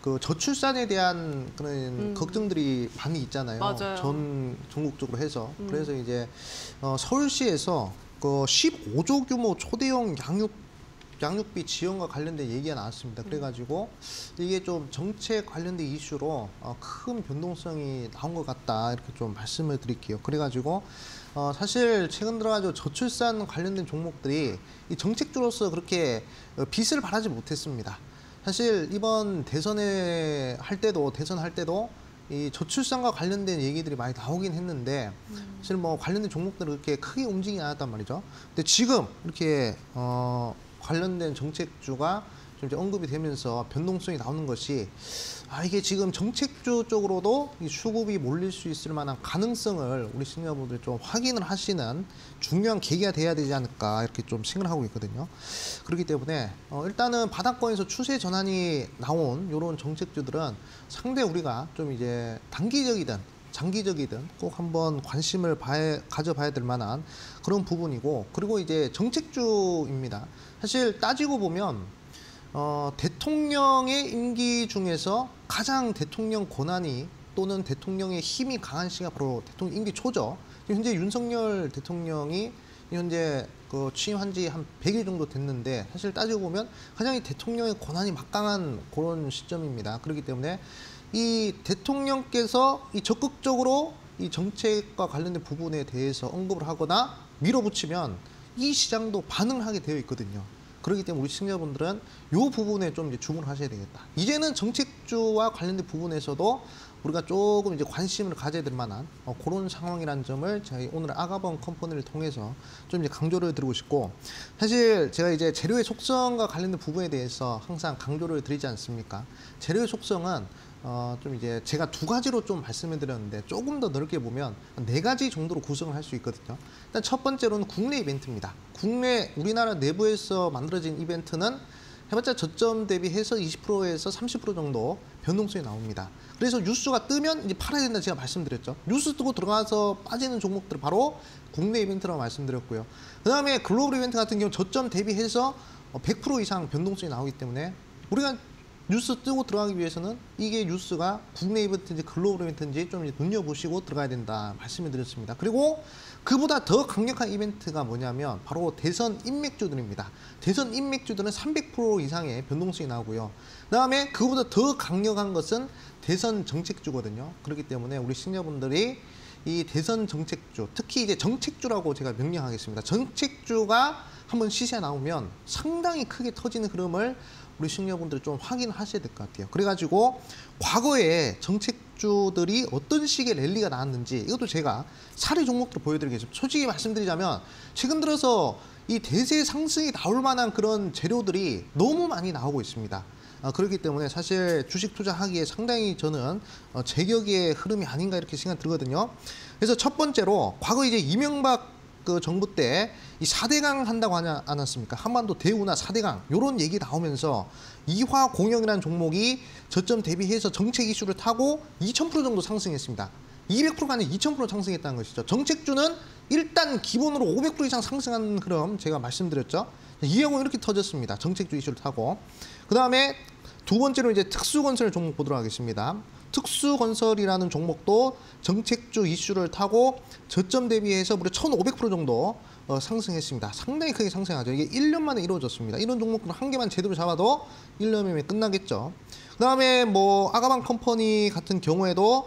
그 저출산에 대한 그런 걱정들이 많이 있잖아요. 맞아요. 전 전국적으로 해서. 그래서 이제 서울시에서 그 15조 규모 초대형 양육비 지원과 관련된 얘기가 나왔습니다. 그래가지고 이게 좀 정책 관련된 이슈로 큰 변동성이 나온 것 같다 이렇게 좀 말씀을 드릴게요. 그래가지고 사실 최근 들어가지고 저출산 관련된 종목들이 이 정책주로서 그렇게 빛을 발하지 못했습니다. 사실 이번 대선할 때도 이 저출산과 관련된 얘기들이 많이 나오긴 했는데 사실 뭐 관련된 종목들은 그렇게 크게 움직이지 않았단 말이죠. 근데 지금 이렇게 관련된 정책주가 좀 이제 언급이 되면서 변동성이 나오는 것이 이게 지금 정책주 쪽으로도 이 수급이 몰릴 수 있을 만한 가능성을 우리 시청자분들이 좀 확인을 하시는 중요한 계기가 돼야 되지 않을까 이렇게 좀 생각을 하고 있거든요. 그렇기 때문에 일단은 바닥권에서 추세 전환이 나온 이런 정책주들은 상당히 우리가 좀 이제 단기적이든 장기적이든 꼭 한번 관심을 가져봐야 될 만한 그런 부분이고, 그리고 이제 정책주입니다. 사실 따지고 보면 대통령의 임기 중에서 가장 대통령 권한이 또는 대통령의 힘이 강한 시기가 바로 대통령 임기 초죠. 현재 윤석열 대통령이 현재 그 취임한 지 한 100일 정도 됐는데 사실 따지고 보면 가장 이 대통령의 권한이 막강한 그런 시점입니다. 그렇기 때문에 이 대통령께서 이 적극적으로 이 정책과 관련된 부분에 대해서 언급을 하거나 밀어붙이면 이 시장도 반응을 하게 되어 있거든요. 그렇기 때문에 우리 시청자분들은 이 부분에 좀 이제 주목을 하셔야 되겠다. 이제는 정책주와 관련된 부분에서도 우리가 조금 이제 관심을 가져야 될 만한 그런 상황이라는 점을 저희 오늘 아가번 컴퍼니를 통해서 좀 이제 강조를 드리고 싶고, 사실 제가 이제 재료의 속성과 관련된 부분에 대해서 항상 강조를 드리지 않습니까? 재료의 속성은 좀 이제 제가 두 가지로 좀 말씀을 드렸는데 조금 더 넓게 보면 네 가지 정도로 구성을 할 수 있거든요. 일단 첫 번째로는 국내 이벤트입니다. 국내 우리나라 내부에서 만들어진 이벤트는 해봤자 저점 대비해서 20%에서 30% 정도 변동성이 나옵니다. 그래서 뉴스가 뜨면 이제 팔아야 된다 제가 말씀드렸죠. 뉴스 뜨고 들어가서 빠지는 종목들 바로 국내 이벤트라고 말씀드렸고요. 그 다음에 글로벌 이벤트 같은 경우 저점 대비해서 100% 이상 변동성이 나오기 때문에 우리가 뉴스 뜨고 들어가기 위해서는 이게 뉴스가 국내 이벤트인지 글로벌 이벤트인지 좀 눈여보시고 들어가야 된다 말씀을 드렸습니다. 그리고 그보다 더 강력한 이벤트가 뭐냐면 바로 대선 인맥주들입니다. 대선 인맥주들은 300% 이상의 변동성이 나오고요. 그 다음에 그보다 더 강력한 것은 대선 정책주거든요. 그렇기 때문에 우리 시청자분들이 이 대선 정책주, 특히 이제 정책주라고 제가 명명하겠습니다. 정책주가 한번 시세가 나오면 상당히 크게 터지는 흐름을 우리 시청자분들 좀 확인하셔야 될 것 같아요. 그래가지고 과거에 정책주들이 어떤 식의 랠리가 나왔는지 이것도 제가 사례 종목들을 보여드리겠습니다. 솔직히 말씀드리자면 최근 들어서 이 대세 상승이 나올 만한 그런 재료들이 너무 많이 나오고 있습니다. 그렇기 때문에 사실 주식 투자하기에 상당히 저는 제격의 흐름이 아닌가 이렇게 생각 들거든요. 그래서 첫 번째로 과거 이제 이명박 그 정부 때 이 4대강 한다고 하지 않았습니까? 한반도 대우나 4대강 이런 얘기 나오면서 이화공영이라는 종목이 저점 대비해서 정책 이슈를 타고 2000% 정도 상승했습니다. 200%가 아니라 2000% 상승했다는 것이죠. 정책주는 일단 기본으로 500% 이상 상승하는 흐름 제가 말씀드렸죠. 이화공영 이렇게 터졌습니다. 정책주 이슈를 타고. 그 다음에 두 번째로 이제 특수건설 종목 보도록 하겠습니다. 특수건설이라는 종목도 정책주 이슈를 타고 저점 대비해서 무려 1500% 정도 상승했습니다. 상당히 크게 상승하죠. 이게 1년 만에 이루어졌습니다. 이런 종목들은 한 개만 제대로 잡아도 1년이면 끝나겠죠. 그 다음에 뭐 아가방 컴퍼니 같은 경우에도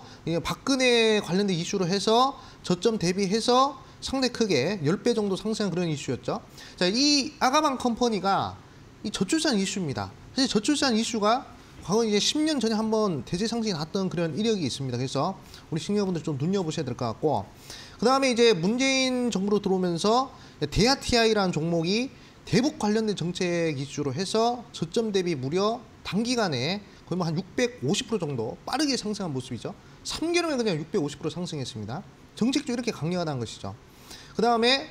박근혜 관련된 이슈로 해서 저점 대비해서 상당히 크게 10배 정도 상승한 그런 이슈였죠. 자, 이 아가방 컴퍼니가 이 저출산 이슈입니다. 사실 저출산 이슈가 과거 이제 10년 전에 한번 대세 상승이 났던 그런 이력이 있습니다. 그래서 우리 시청자분들 좀 눈여보셔야 될 것 같고, 그 다음에 이제 문재인 정부로 들어오면서 대아TI라는 종목이 대북 관련된 정책 이슈로 해서 저점 대비 무려 단기간에 거의 뭐 한 650% 정도 빠르게 상승한 모습이죠. 3개월에 그냥 650% 상승했습니다. 정책주 이렇게 강력하다는 것이죠. 그 다음에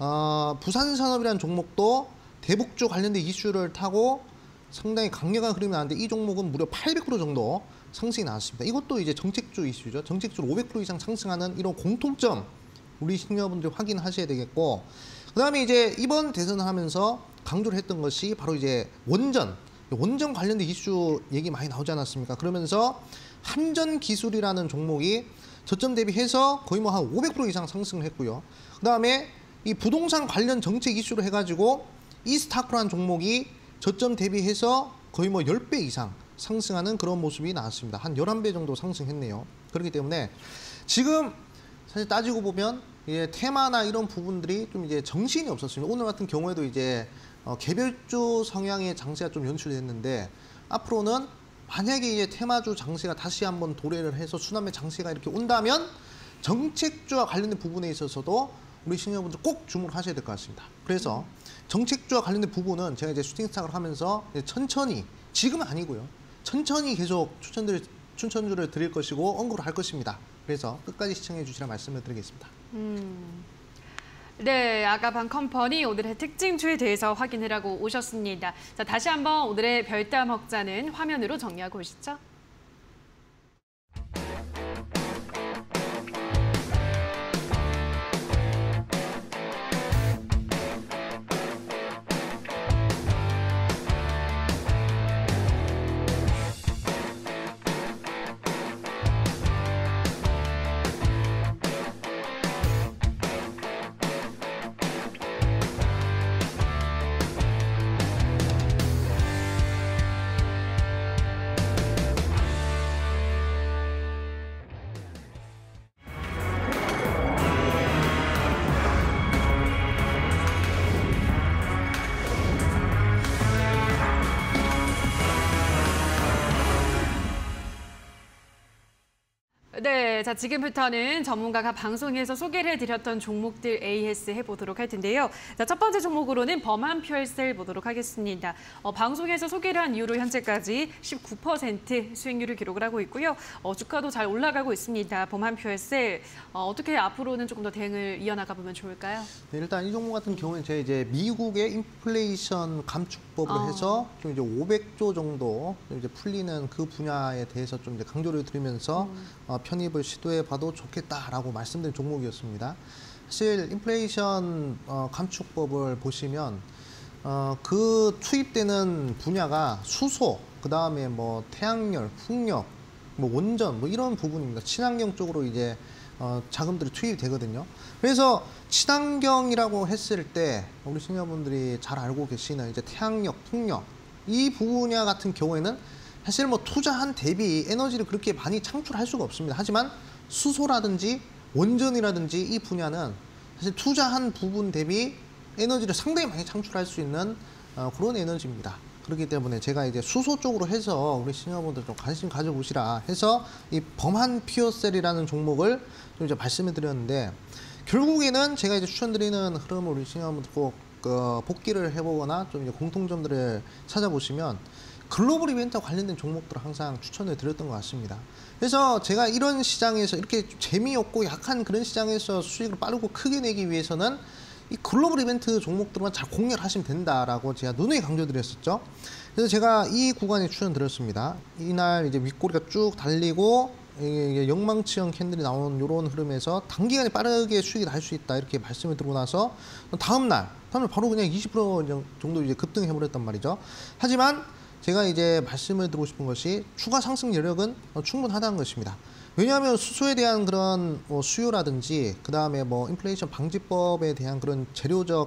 부산산업이라는 종목도 대북주 관련된 이슈를 타고 상당히 강력한 흐름이 나왔는데 이 종목은 무려 800% 정도 상승이 나왔습니다. 이것도 이제 정책주 이슈죠. 정책주를 500% 이상 상승하는 이런 공통점 우리 시청자분들 확인하셔야 되겠고, 그 다음에 이제 이번 대선을 하면서 강조를 했던 것이 바로 이제 원전, 원전 관련된 이슈 얘기 많이 나오지 않았습니까? 그러면서 한전 기술이라는 종목이 저점 대비해서 거의 뭐 한 500% 이상 상승을 했고요. 그다음에 이 부동산 관련 정책 이슈로 해가지고 이스타크라는 종목이 저점 대비해서 거의 뭐 10배 이상 상승하는 그런 모습이 나왔습니다. 한 11배 정도 상승했네요. 그렇기 때문에 지금 사실 따지고 보면 테마나 이런 부분들이 좀 이제 정신이 없었습니다. 오늘 같은 경우에도 이제 개별주 성향의 장세가 좀 연출됐는데 앞으로는 만약에 이제 테마주 장세가 다시 한번 도래를 해서 순환매 장세가 이렇게 온다면 정책주와 관련된 부분에 있어서도 우리 시청자분들 꼭 주목을 하셔야 될 것 같습니다. 그래서 정책주와 관련된 부분은 제가 이제 슈팅 스탁을 하면서 천천히, 지금은 아니고요. 천천히 계속 추천주를 드릴 것이고 언급을 할 것입니다. 그래서 끝까지 시청해 주시라 말씀을 드리겠습니다. 네, 아가방 컴퍼니 오늘의 특징주에 대해서 확인을 하고 오셨습니다. 자, 다시 한번 오늘의 별담 먹자는 화면으로 정리하고 오시죠. 네, 자 지금부터는 전문가가 방송에서 소개를 해드렸던 종목들 AS 해보도록 할 텐데요. 자, 첫 번째 종목으로는 범한퓨얼셀 보도록 하겠습니다. 방송에서 소개를 한 이후로 현재까지 19% 수익률을 기록을 하고 있고요. 주가도 잘 올라가고 있습니다. 범한퓨얼셀 어떻게 앞으로는 조금 더 대응을 이어나가 보면 좋을까요? 네, 일단 이 종목 같은 경우는 제가 이제 미국의 인플레이션 감축법을 해서 좀 이제 500조 정도 이제 풀리는 그 분야에 대해서 좀 이제 강조를 드리면서 편입을 시도해봐도 좋겠다라고 말씀드린 종목이었습니다. 사실 인플레이션 감축법을 보시면 그 투입되는 분야가 수소, 그 다음에 뭐 태양열, 풍력, 뭐 원전, 뭐 이런 부분입니다. 친환경 쪽으로 이제 자금들이 투입이 되거든요. 그래서 친환경이라고 했을 때 우리 시청자분들이 잘 알고 계시는 이제 태양력, 풍력 이 분야 같은 경우에는 사실 뭐 투자한 대비 에너지를 그렇게 많이 창출할 수가 없습니다. 하지만 수소라든지 원전이라든지 이 분야는 사실 투자한 부분 대비 에너지를 상당히 많이 창출할 수 있는 그런 에너지입니다. 그렇기 때문에 제가 이제 수소 쪽으로 해서 우리 시청자분들 좀 관심 가져보시라 해서 이 범한퓨어셀이라는 종목을 좀 이제 말씀을 드렸는데 결국에는 제가 이제 추천드리는 흐름을 우리 시청자분들 꼭 복기를 해보거나 좀 이제 공통점들을 찾아보시면 글로벌 이벤트와 관련된 종목들을 항상 추천을 드렸던 것 같습니다. 그래서 제가 이런 시장에서 이렇게 재미없고 약한 그런 시장에서 수익을 빠르고 크게 내기 위해서는 이 글로벌 이벤트 종목들만 잘 공략을 하시면 된다라고 제가 누누이 강조드렸었죠. 그래서 제가 이 구간에 추천드렸습니다. 이날 이제 윗꼬리가 쭉 달리고 이게 영망치형 캔들이 나오는 이런 흐름에서 단기간에 빠르게 수익을 할 수 있다 이렇게 말씀을 드리고 나서 다음날 바로 그냥 20% 정도 이제 급등해버렸단 말이죠. 하지만 제가 이제 말씀을 드리고 싶은 것이 추가 상승 여력은 충분하다는 것입니다. 왜냐하면 수소에 대한 그런 수요라든지 그 다음에 뭐 인플레이션 방지법에 대한 그런 재료적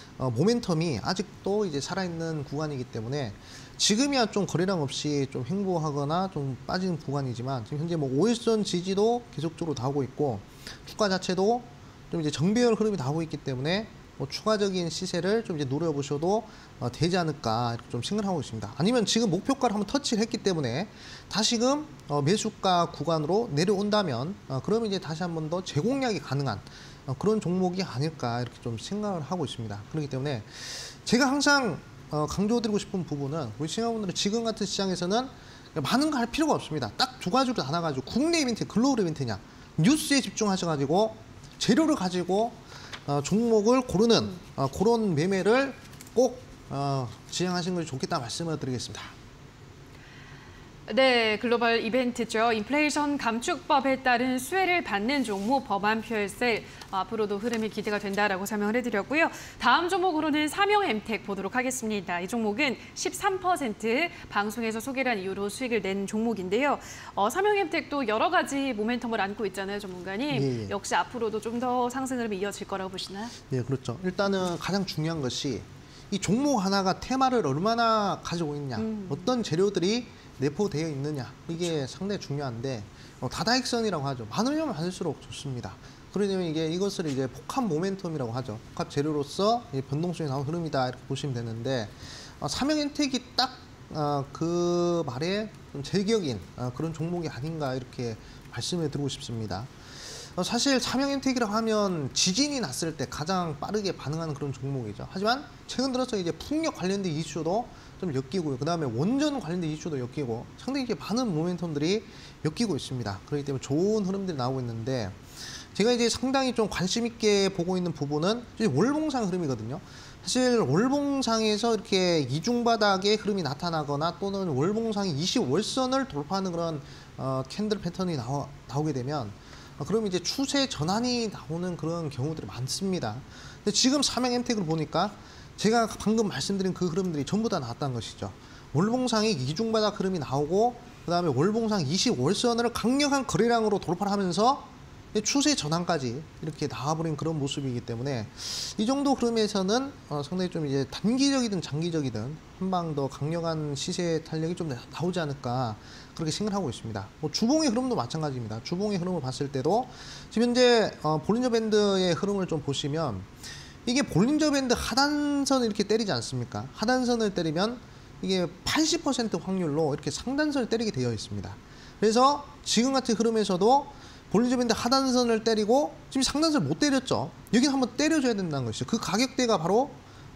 모멘텀이 아직도 이제 살아있는 구간이기 때문에 지금이야 좀 거래량 없이 좀 횡보하거나 좀 빠진 구간이지만 지금 현재 뭐 5일선 지지도 계속적으로 나오고 있고 주가 자체도 좀 이제 정배열 흐름이 나오고 있기 때문에 뭐 추가적인 시세를 좀 이제 노려보셔도 되지 않을까 이렇게 좀 생각하고 있습니다. 아니면 지금 목표가를 한번 터치를 했기 때문에 다시금 매수가 구간으로 내려온다면 그러면 이제 다시 한번 더 재공략이 가능한 그런 종목이 아닐까 이렇게 좀 생각을 하고 있습니다. 그렇기 때문에 제가 항상 강조드리고 싶은 부분은 우리 시청자분들은 지금 같은 시장에서는 많은 거 할 필요가 없습니다. 딱 두 가지로 나눠가지고 국내 이벤트, 글로벌 이벤트냐 뉴스에 집중하셔가지고 재료를 가지고 종목을 고르는 그런 매매를 꼭 진행하시는 것이 좋겠다 말씀을 드리겠습니다. 네, 글로벌 이벤트죠. 인플레이션 감축법에 따른 수혜를 받는 종목 법안 표일셀 앞으로도 흐름이 기대가 된다라고 설명을 해드렸고요. 다음 종목으로는 삼영엠텍 보도록 하겠습니다. 이 종목은 13% 방송에서 소개를 한 이후로 수익을 낸 종목인데요. 삼영엠텍도 여러 가지 모멘텀을 안고 있잖아요, 전문가님. 예. 역시 앞으로도 좀 더 상승 흐름이 이어질 거라고 보시나요? 네, 그렇죠. 일단은 가장 중요한 것이 이 종목 하나가 테마를 얼마나 가지고 있냐, 어떤 재료들이 내포되어 있느냐, 이게 상당히 중요한데 다다익선이라고 하죠. 많으면 많을수록 좋습니다. 그러면 이것을 이제 복합 모멘텀이라고 하죠. 복합 재료로서 변동성이 나온 흐름이다 이렇게 보시면 되는데 삼영엔텍이 딱 그 말에 좀 제격인 그런 종목이 아닌가 이렇게 말씀을 드리고 싶습니다. 사실 삼영엔텍이라고 하면 지진이 났을 때 가장 빠르게 반응하는 그런 종목이죠. 하지만 최근 들어서 이제 풍력 관련된 이슈도 좀 엮이고요. 그 다음에 원전 관련된 이슈도 엮이고 상당히 이제 많은 모멘텀들이 엮이고 있습니다. 그렇기 때문에 좋은 흐름들이 나오고 있는데 제가 이제 상당히 좀 관심 있게 보고 있는 부분은 이제 월봉상 흐름이거든요. 사실 월봉상에서 이렇게 이중바닥의 흐름이 나타나거나 또는 월봉상이 20월선을 돌파하는 그런 캔들 패턴이 나오게 되면 그럼 이제 추세 전환이 나오는 그런 경우들이 많습니다. 근데 지금 삼영엠텍을 보니까 제가 방금 말씀드린 그 흐름들이 전부 다 나왔다는 것이죠. 월봉상이 이중바닥 흐름이 나오고 그 다음에 월봉상 20월선을 강력한 거래량으로 돌파를 하면서 추세 전환까지 이렇게 나와버린 그런 모습이기 때문에 이 정도 흐름에서는 상당히 좀 이제 단기적이든 장기적이든 한 방 더 강력한 시세 탄력이 좀 나오지 않을까 그렇게 생각하고 있습니다. 뭐 주봉의 흐름도 마찬가지입니다. 주봉의 흐름을 봤을 때도 지금 현재 볼린저 밴드의 흐름을 좀 보시면 이게 볼린저 밴드 하단선을 이렇게 때리지 않습니까? 하단선을 때리면 이게 80% 확률로 이렇게 상단선을 때리게 되어 있습니다. 그래서 지금 같은 흐름에서도 볼린저 밴드 하단선을 때리고 지금 상단선을 못 때렸죠. 여기는 한번 때려줘야 된다는 것이죠. 그 가격대가 바로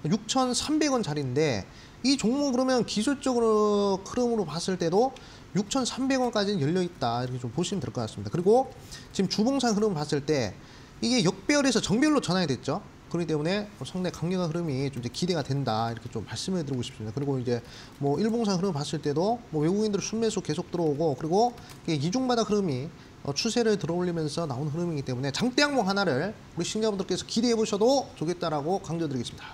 6,300원짜리인데 이 종목 그러면 기술적으로 흐름으로 봤을 때도 6,300원까지는 열려있다 이렇게 좀 보시면 될 것 같습니다. 그리고 지금 주봉상 흐름을 봤을 때 이게 역배열에서 정배열로 전환이 됐죠. 그렇기 때문에 상당히 강력한 흐름이 좀 이제 기대가 된다 이렇게 좀 말씀을 드리고 싶습니다. 그리고 이제 뭐 일봉상 흐름 봤을 때도 뭐 외국인들 순매수 계속 들어오고 그리고 이중바닥 흐름이 추세를 들어올리면서 나온 흐름이기 때문에 장대 항목 하나를 우리 시청자분들께서 기대해 보셔도 좋겠다라고 강조드리겠습니다.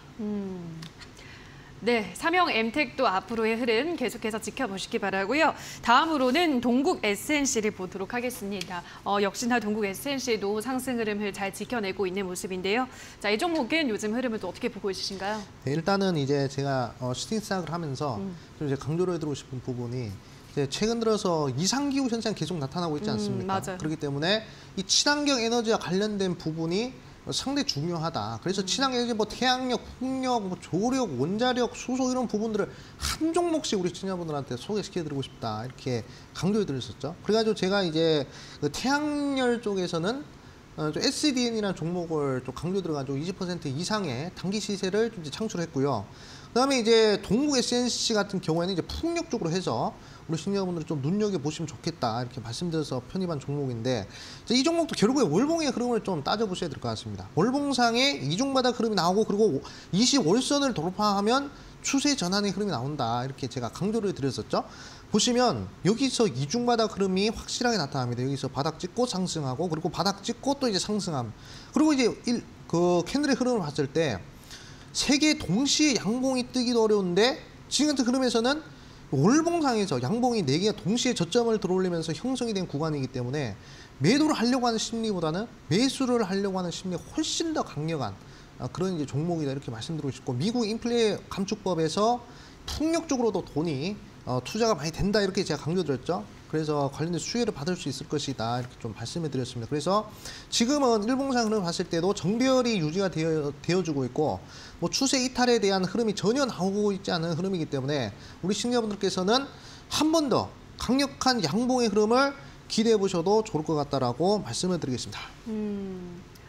네, 삼영엠텍도 앞으로의 흐름 계속해서 지켜보시기 바라고요. 다음으로는 동국 SNC를 보도록 하겠습니다. 역시나 동국 SNC도 상승 흐름을 잘 지켜내고 있는 모습인데요. 자, 이 종목은 요즘 흐름을 또 어떻게 보고 있으신가요? 네, 일단은 이제 제가 슈팅 스탁을 하면서 좀 이제 강조를 해드리고 싶은 부분이 이제 최근 들어서 이상기후 현상이 계속 나타나고 있지 않습니까? 맞아요. 그렇기 때문에 이 친환경 에너지와 관련된 부분이 상당히 중요하다. 그래서 친환경에너지 뭐 태양력, 풍력, 뭐 조력, 원자력, 수소 이런 부분들을 한 종목씩 우리 시청자분들한테 소개시켜드리고 싶다. 이렇게 강조해드렸었죠. 그래가지고 제가 이제 그 태양열 쪽에서는 좀 SDN이라는 종목을 좀 강조 들어가지고 20% 이상의 단기 시세를 좀 이제 창출했고요. 그다음에 이제 동국 SNC 같은 경우에는 이제 풍력 쪽으로 해서 우리 시청자분들이 좀 눈여겨 보시면 좋겠다 이렇게 말씀드려서 편입한 종목인데 이 종목도 결국에 월봉의 흐름을 좀 따져보셔야 될 것 같습니다. 월봉상에 이중바닥 흐름이 나오고 그리고 20월선을 돌파하면 추세 전환의 흐름이 나온다 이렇게 제가 강조를 드렸었죠. 보시면 여기서 이중바닥 흐름이 확실하게 나타납니다. 여기서 바닥 찍고 상승하고 그리고 바닥 찍고 또 이제 상승함. 그리고 이제 그 캔들의 흐름을 봤을 때 세 개 동시에 양봉이 뜨기도 어려운데 지금 같은 흐름에서는 월봉상에서 양봉이 4개가 동시에 저점을 들어올리면서 형성이 된 구간이기 때문에 매도를 하려고 하는 심리보다는 매수를 하려고 하는 심리가 훨씬 더 강력한 그런 이제 종목이다 이렇게 말씀드리고 싶고 미국 인플레 감축법에서 풍력적으로도 돈이 투자가 많이 된다 이렇게 제가 강조드렸죠. 그래서 관련된 수혜를 받을 수 있을 것이다 이렇게 좀 말씀해 드렸습니다. 그래서 지금은 일봉상 흐름 봤을 때도 정배열이 유지가 되어주고 있고 뭐 추세 이탈에 대한 흐름이 전혀 나오고 있지 않은 흐름이기 때문에 우리 시청자분들께서는 한 번 더 강력한 양봉의 흐름을 기대해 보셔도 좋을 것 같다라고 말씀을 드리겠습니다.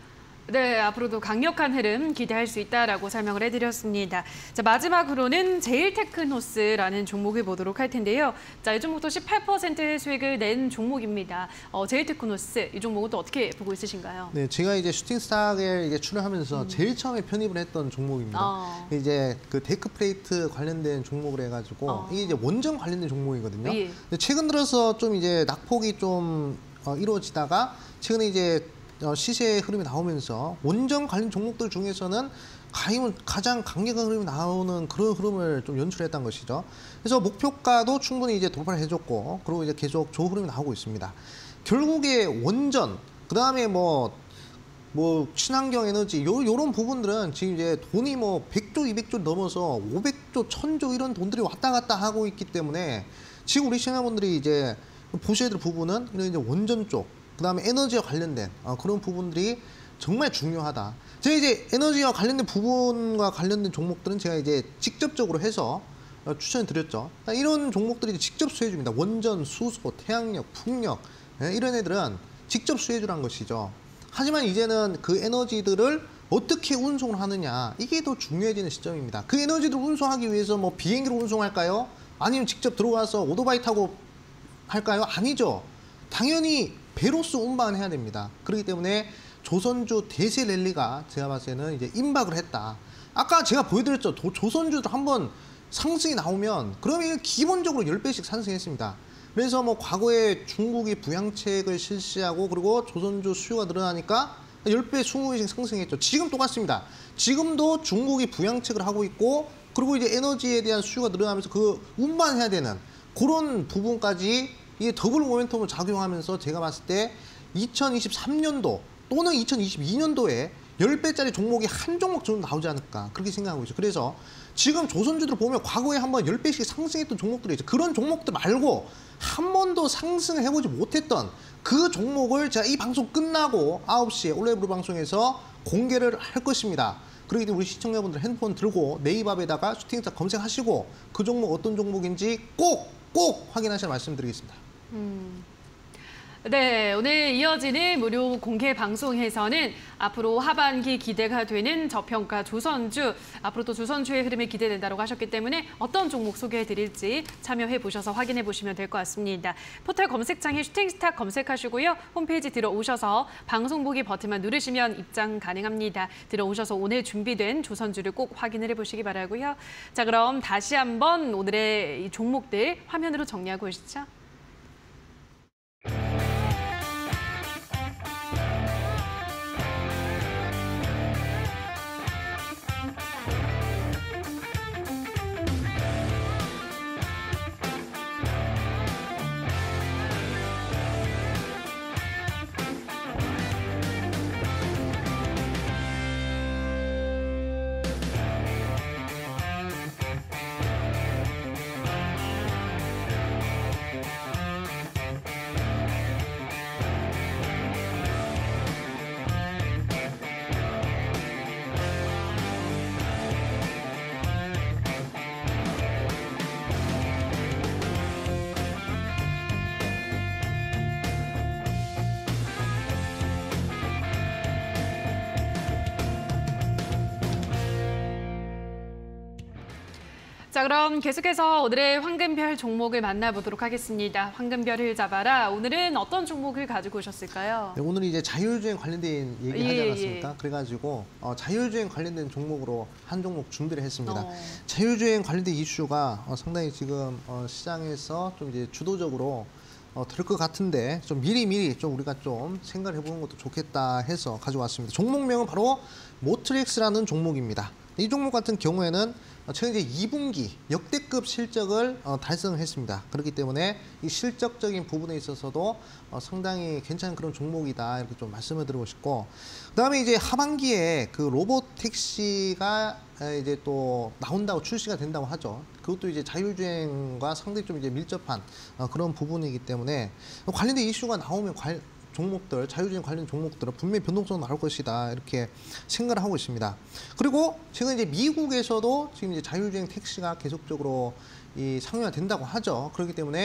네, 앞으로도 강력한 흐름 기대할 수 있다라고 설명을 해드렸습니다. 자, 마지막으로는 제일테크노스라는 종목을 보도록 할 텐데요. 자, 이 종목도 18%의 수익을 낸 종목입니다. 제일테크노스, 이 종목은 또 어떻게 보고 있으신가요? 네, 제가 이제 슈팅스탁에 이제 출연하면서 제일 처음에 편입을 했던 종목입니다. 이제 그 데크플레이트 관련된 종목을 해가지고 이게 이제 원전 관련된 종목이거든요. 예. 근데 최근 들어서 좀 이제 낙폭이 좀 이루어지다가 최근에 이제 시세의 흐름이 나오면서 원전 관련 종목들 중에서는 가장 강력한 흐름이 나오는 그런 흐름을 좀 연출했던 것이죠. 그래서 목표가도 충분히 이제 돌파를 해줬고, 그리고 이제 계속 좋은 흐름이 나오고 있습니다. 결국에 원전, 그 다음에 뭐 친환경 에너지 요런 부분들은 지금 이제 돈이 뭐 100조, 200조 넘어서 500조, 1000조 이런 돈들이 왔다 갔다 하고 있기 때문에 지금 우리 시청자분들이 이제 보셔야 될 부분은 이런 이제 원전 쪽, 그다음에 에너지와 관련된 그런 부분들이 정말 중요하다. 제가 이제 에너지와 관련된 부분과 관련된 종목들은 제가 이제 직접적으로 해서 추천을 드렸죠. 이런 종목들이 직접 수혜줍니다. 원전, 수소, 태양력, 풍력 이런 애들은 직접 수혜주란 것이죠. 하지만 이제는 그 에너지들을 어떻게 운송을 하느냐, 이게 더 중요해지는 시점입니다. 그 에너지들을 운송하기 위해서 뭐 비행기로 운송할까요? 아니면 직접 들어가서 오토바이 타고 할까요? 아니죠. 당연히 배로서 운반해야 됩니다. 그렇기 때문에 조선주 대세 랠리가 제가 봤을 때는 이제 임박을 했다. 아까 제가 보여드렸죠. 조선주도 한번 상승이 나오면 그러면 기본적으로 10배씩 상승했습니다. 그래서 뭐 과거에 중국이 부양책을 실시하고 그리고 조선주 수요가 늘어나니까 10배, 20배씩 상승했죠. 지금 똑같습니다. 지금도 중국이 부양책을 하고 있고 그리고 이제 에너지에 대한 수요가 늘어나면서 그 운반해야 되는 그런 부분까지 이게 더블 모멘텀을 작용하면서 제가 봤을 때 2023년도 또는 2022년도에 10배짜리 종목이 한 종목 정도 나오지 않을까 그렇게 생각하고 있어요. 그래서 지금 조선주들 보면 과거에 한번 10배씩 상승했던 종목들이 있어요. 그런 종목들 말고 한 번도 상승을 해보지 못했던 그 종목을 제가 이 방송 끝나고 9시에 올레브루 방송에서 공개를 할 것입니다. 그렇기 때문에 우리 시청자분들 핸드폰 들고 네이버에다가 슈팅스탁 검색하시고 그 종목 어떤 종목인지 꼭 확인하시라 말씀드리겠습니다. 네, 오늘 이어지는 무료 공개 방송에서는 앞으로 하반기 기대가 되는 저평가 조선주, 앞으로 또 조선주의 흐름이 기대된다고 하셨기 때문에 어떤 종목 소개해드릴지 참여해 보셔서 확인해 보시면 될 것 같습니다. 포털 검색창에 슈팅스탁 검색하시고요. 홈페이지 들어오셔서 방송 보기 버튼만 누르시면 입장 가능합니다. 들어오셔서 오늘 준비된 조선주를 꼭 확인을 해보시기 바라고요. 자, 그럼 다시 한번 오늘의 이 종목들 화면으로 정리하고 오시죠. 자, 그럼 계속해서 오늘의 황금별 종목을 만나보도록 하겠습니다. 황금별을 잡아라. 오늘은 어떤 종목을 가지고 오셨을까요? 네, 오늘 이제 자율주행 관련된 얘기 하지 않았습니까? 그래가지고 자율주행 관련된 종목으로 한 종목 준비를 했습니다. 자율주행 관련된 이슈가 상당히 지금 시장에서 좀 이제 주도적으로 될 것 같은데 좀 미리 좀 우리가 좀 생각을 해보는 것도 좋겠다 해서 가져왔습니다. 종목명은 바로 모트릭스라는 종목입니다. 이 종목 같은 경우에는 최근 이제 2분기 역대급 실적을 달성했습니다. 그렇기 때문에 이 실적적인 부분에 있어서도 상당히 괜찮은 그런 종목이다 이렇게 좀 말씀을 드리고 싶고, 그다음에 이제 하반기에 그 로봇 택시가 이제 또 나온다고 출시가 된다고 하죠. 그것도 이제 자율주행과 상당히 좀 이제 밀접한 그런 부분이기 때문에 관련된 이슈가 나오면 종목들, 자율주행 관련 종목들은 분명히 변동성 나올 것이다 이렇게 생각을 하고 있습니다. 그리고 최근 이제 미국에서도 지금 이제 자율주행 택시가 계속적으로 상용화 된다고 하죠. 그렇기 때문에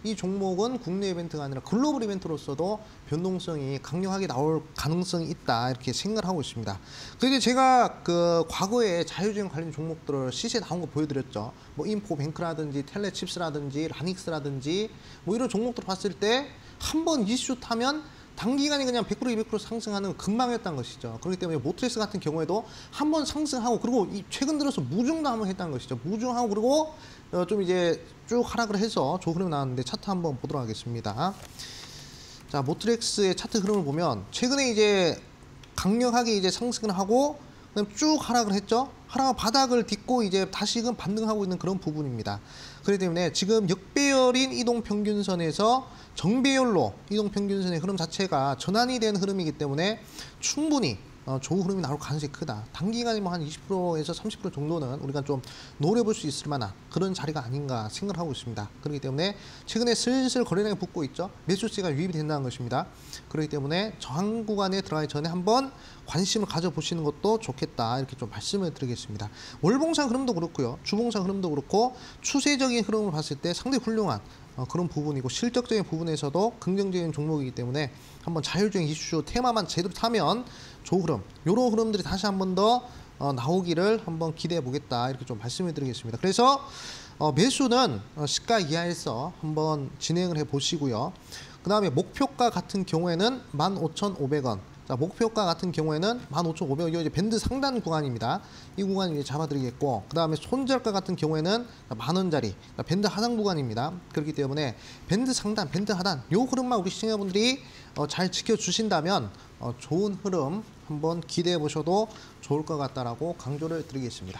이 종목은 국내 이벤트가 아니라 글로벌 이벤트로서도 변동성이 강력하게 나올 가능성이 있다 이렇게 생각을 하고 있습니다. 그리고 제가 그 과거에 자율주행 관련 종목들을 시세에 나온 거 보여드렸죠. 뭐 인포뱅크라든지 텔레칩스라든지 라닉스라든지 뭐 이런 종목들 봤을 때 한 번 이슈 타면 단기간에 그냥 100% 200% 상승하는 건 금방했다는 것이죠. 그렇기 때문에 모트렉스 같은 경우에도 한 번 상승하고 그리고 최근 들어서 무중도 한번 했다는 것이죠. 무중하고 그리고 좀 이제 쭉 하락을 해서 좋은 흐름이 나왔는데 차트 한번 보도록 하겠습니다. 자, 모트렉스의 차트 흐름을 보면 최근에 이제 강력하게 이제 상승을 하고 그다음 쭉 하락을 했죠. 하락 바닥을 딛고 이제 다시금 반등하고 있는 그런 부분입니다. 그렇기 때문에 지금 역배열인 이동평균선에서 정배열로 이동평균선의 흐름 자체가 전환이 된 흐름이기 때문에 충분히 좋은 흐름이 나올 가능성이 크다. 단기간에 뭐 한 20%에서 30% 정도는 우리가 좀 노려볼 수 있을 만한 그런 자리가 아닌가 생각을 하고 있습니다. 그렇기 때문에 최근에 슬슬 거래량이 붙고 있죠. 매수세가 유입이 된다는 것입니다. 그렇기 때문에 저항 구간에 들어가기 전에 한번 관심을 가져보시는 것도 좋겠다. 이렇게 좀 말씀을 드리겠습니다. 월봉상 흐름도 그렇고요. 주봉상 흐름도 그렇고 추세적인 흐름을 봤을 때 상당히 훌륭한 그런 부분이고 실적적인 부분에서도 긍정적인 종목이기 때문에 한번 자율주행 이슈 테마만 제대로 타면 좋은 흐름, 이런 흐름들이 다시 한번 더 나오기를 한번 기대해 보겠다 이렇게 좀 말씀을 드리겠습니다. 그래서 매수는 시가 이하에서 한번 진행을 해 보시고요. 그 다음에 목표가 같은 경우에는 15,500원. 자, 목표가 같은 경우에는 15,500원, 이제 밴드 상단 구간입니다. 이 구간 이제 잡아드리겠고, 그 다음에 손절가 같은 경우에는 10,000원짜리 밴드 하단 구간입니다. 그렇기 때문에 밴드 상단, 밴드 하단, 요 흐름만 우리 시청자분들이 잘 지켜주신다면 좋은 흐름 한번 기대해 보셔도 좋을 것 같다라고 강조를 드리겠습니다.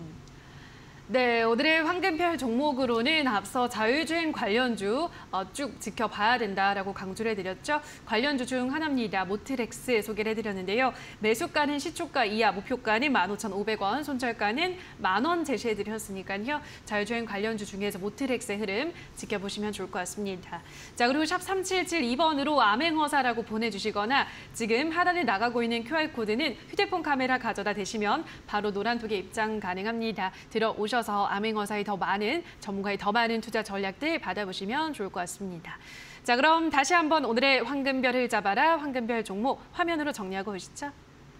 네, 오늘의 황금별 종목으로는 앞서 자율주행 관련주 쭉 지켜봐야 된다라고 강조를 해드렸죠. 관련주 중 하나입니다. 모트렉스 소개를 해드렸는데요. 매수가는 시초가 이하, 목표가는 15,500원, 손절가는 10,000원 제시해드렸으니까요. 자율주행 관련주 중에서 모트렉스의 흐름 지켜보시면 좋을 것 같습니다. 자, 그리고 샵 3772번으로 암행어사라고 보내주시거나 지금 하단에 나가고 있는 QR코드는 휴대폰 카메라 가져다 대시면 바로 노란톡에 입장 가능합니다. 들어오셔서 암행어사의 더 많은, 전문가의 더 많은 투자 전략들 받아보시면 좋을 것 같습니다. 자, 그럼 다시 한번 오늘의 황금별을 잡아라, 황금별 종목 화면으로 정리하고 오시죠.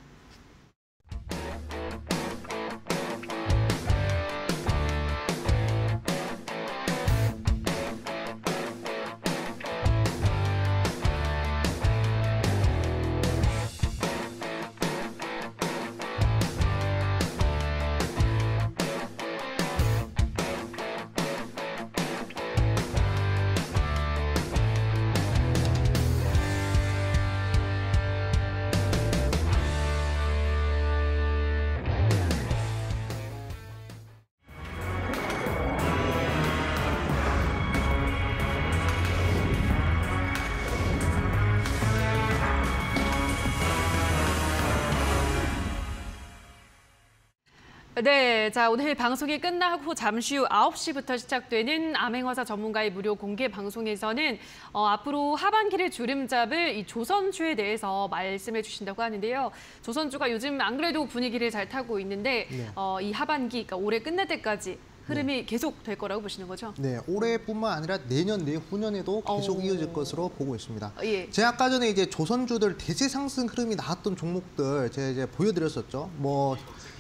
네, 자 오늘 방송이 끝나고 잠시 후 9시부터 시작되는 암행어사 전문가의 무료 공개 방송에서는 앞으로 하반기를 주름잡을 이 조선주에 대해서 말씀해 주신다고 하는데요. 조선주가 요즘 안 그래도 분위기를 잘 타고 있는데 네. 이 하반기, 그러니까 올해 끝날 때까지 흐름이 계속 될 거라고 보시는 거죠? 네, 올해뿐만 아니라 내년, 내후년에도 계속 이어질 것으로 보고 있습니다. 예. 제가 아까 전에 이제 조선주들 대세 상승 흐름이 나왔던 종목들 제가 이제 보여드렸었죠. 뭐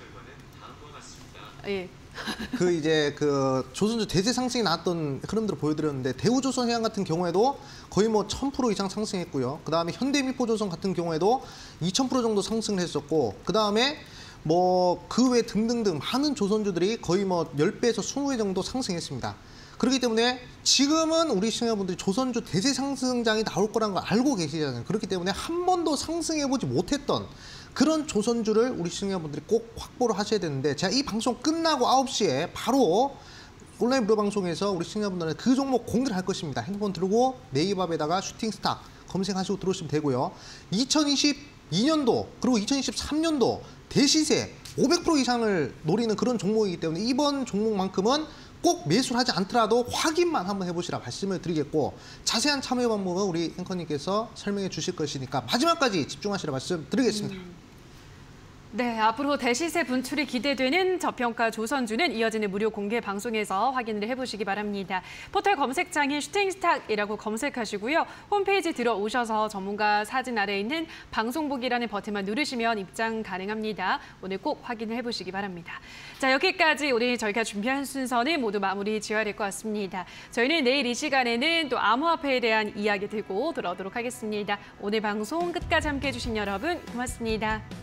예. 그 조선주 대세 상승이 나왔던 흐름들을 보여드렸는데 대우조선해양 같은 경우에도 거의 뭐 1000% 이상 상승했고요. 그 다음에 현대미포조선 같은 경우에도 2000% 정도 상승을 했었고, 그 다음에 뭐 그 외 등등등 많은 조선주들이 거의 뭐 10배에서 20배 정도 상승했습니다. 그렇기 때문에 지금은 우리 시청자분들이 조선주 대세 상승장이 나올 거라는 걸 알고 계시잖아요. 그렇기 때문에 한 번도 상승해보지 못했던 그런 조선주를 우리 시청자분들이 꼭 확보를 하셔야 되는데, 제가 이 방송 끝나고 9시에 바로 온라인 무료 방송에서 우리 시청자분들은 그 종목 공개를 할 것입니다. 핸드폰 들고 네이버에다가 슈팅스타 검색하시고 들어오시면 되고요. 2022년도 그리고 2023년도 대시세 500% 이상을 노리는 그런 종목이기 때문에 이번 종목만큼은 꼭 매수를 하지 않더라도 확인만 한번 해보시라 말씀을 드리겠고, 자세한 참여 방법은 우리 앵커님께서 설명해 주실 것이니까 마지막까지 집중하시라 말씀 드리겠습니다. 네, 앞으로 대시세 분출이 기대되는 저평가 조선주는 이어지는 무료 공개 방송에서 확인을 해보시기 바랍니다. 포털 검색창에 슈팅스탁이라고 검색하시고요. 홈페이지 들어오셔서 전문가 사진 아래에 있는 방송보기라는 버튼만 누르시면 입장 가능합니다. 오늘 꼭 확인을 해보시기 바랍니다. 자, 여기까지 오늘 저희가 준비한 순서는 모두 마무리 지어야 될 것 같습니다. 저희는 내일 이 시간에는 또 암호화폐에 대한 이야기 들고 돌아오도록 하겠습니다. 오늘 방송 끝까지 함께해 주신 여러분 고맙습니다.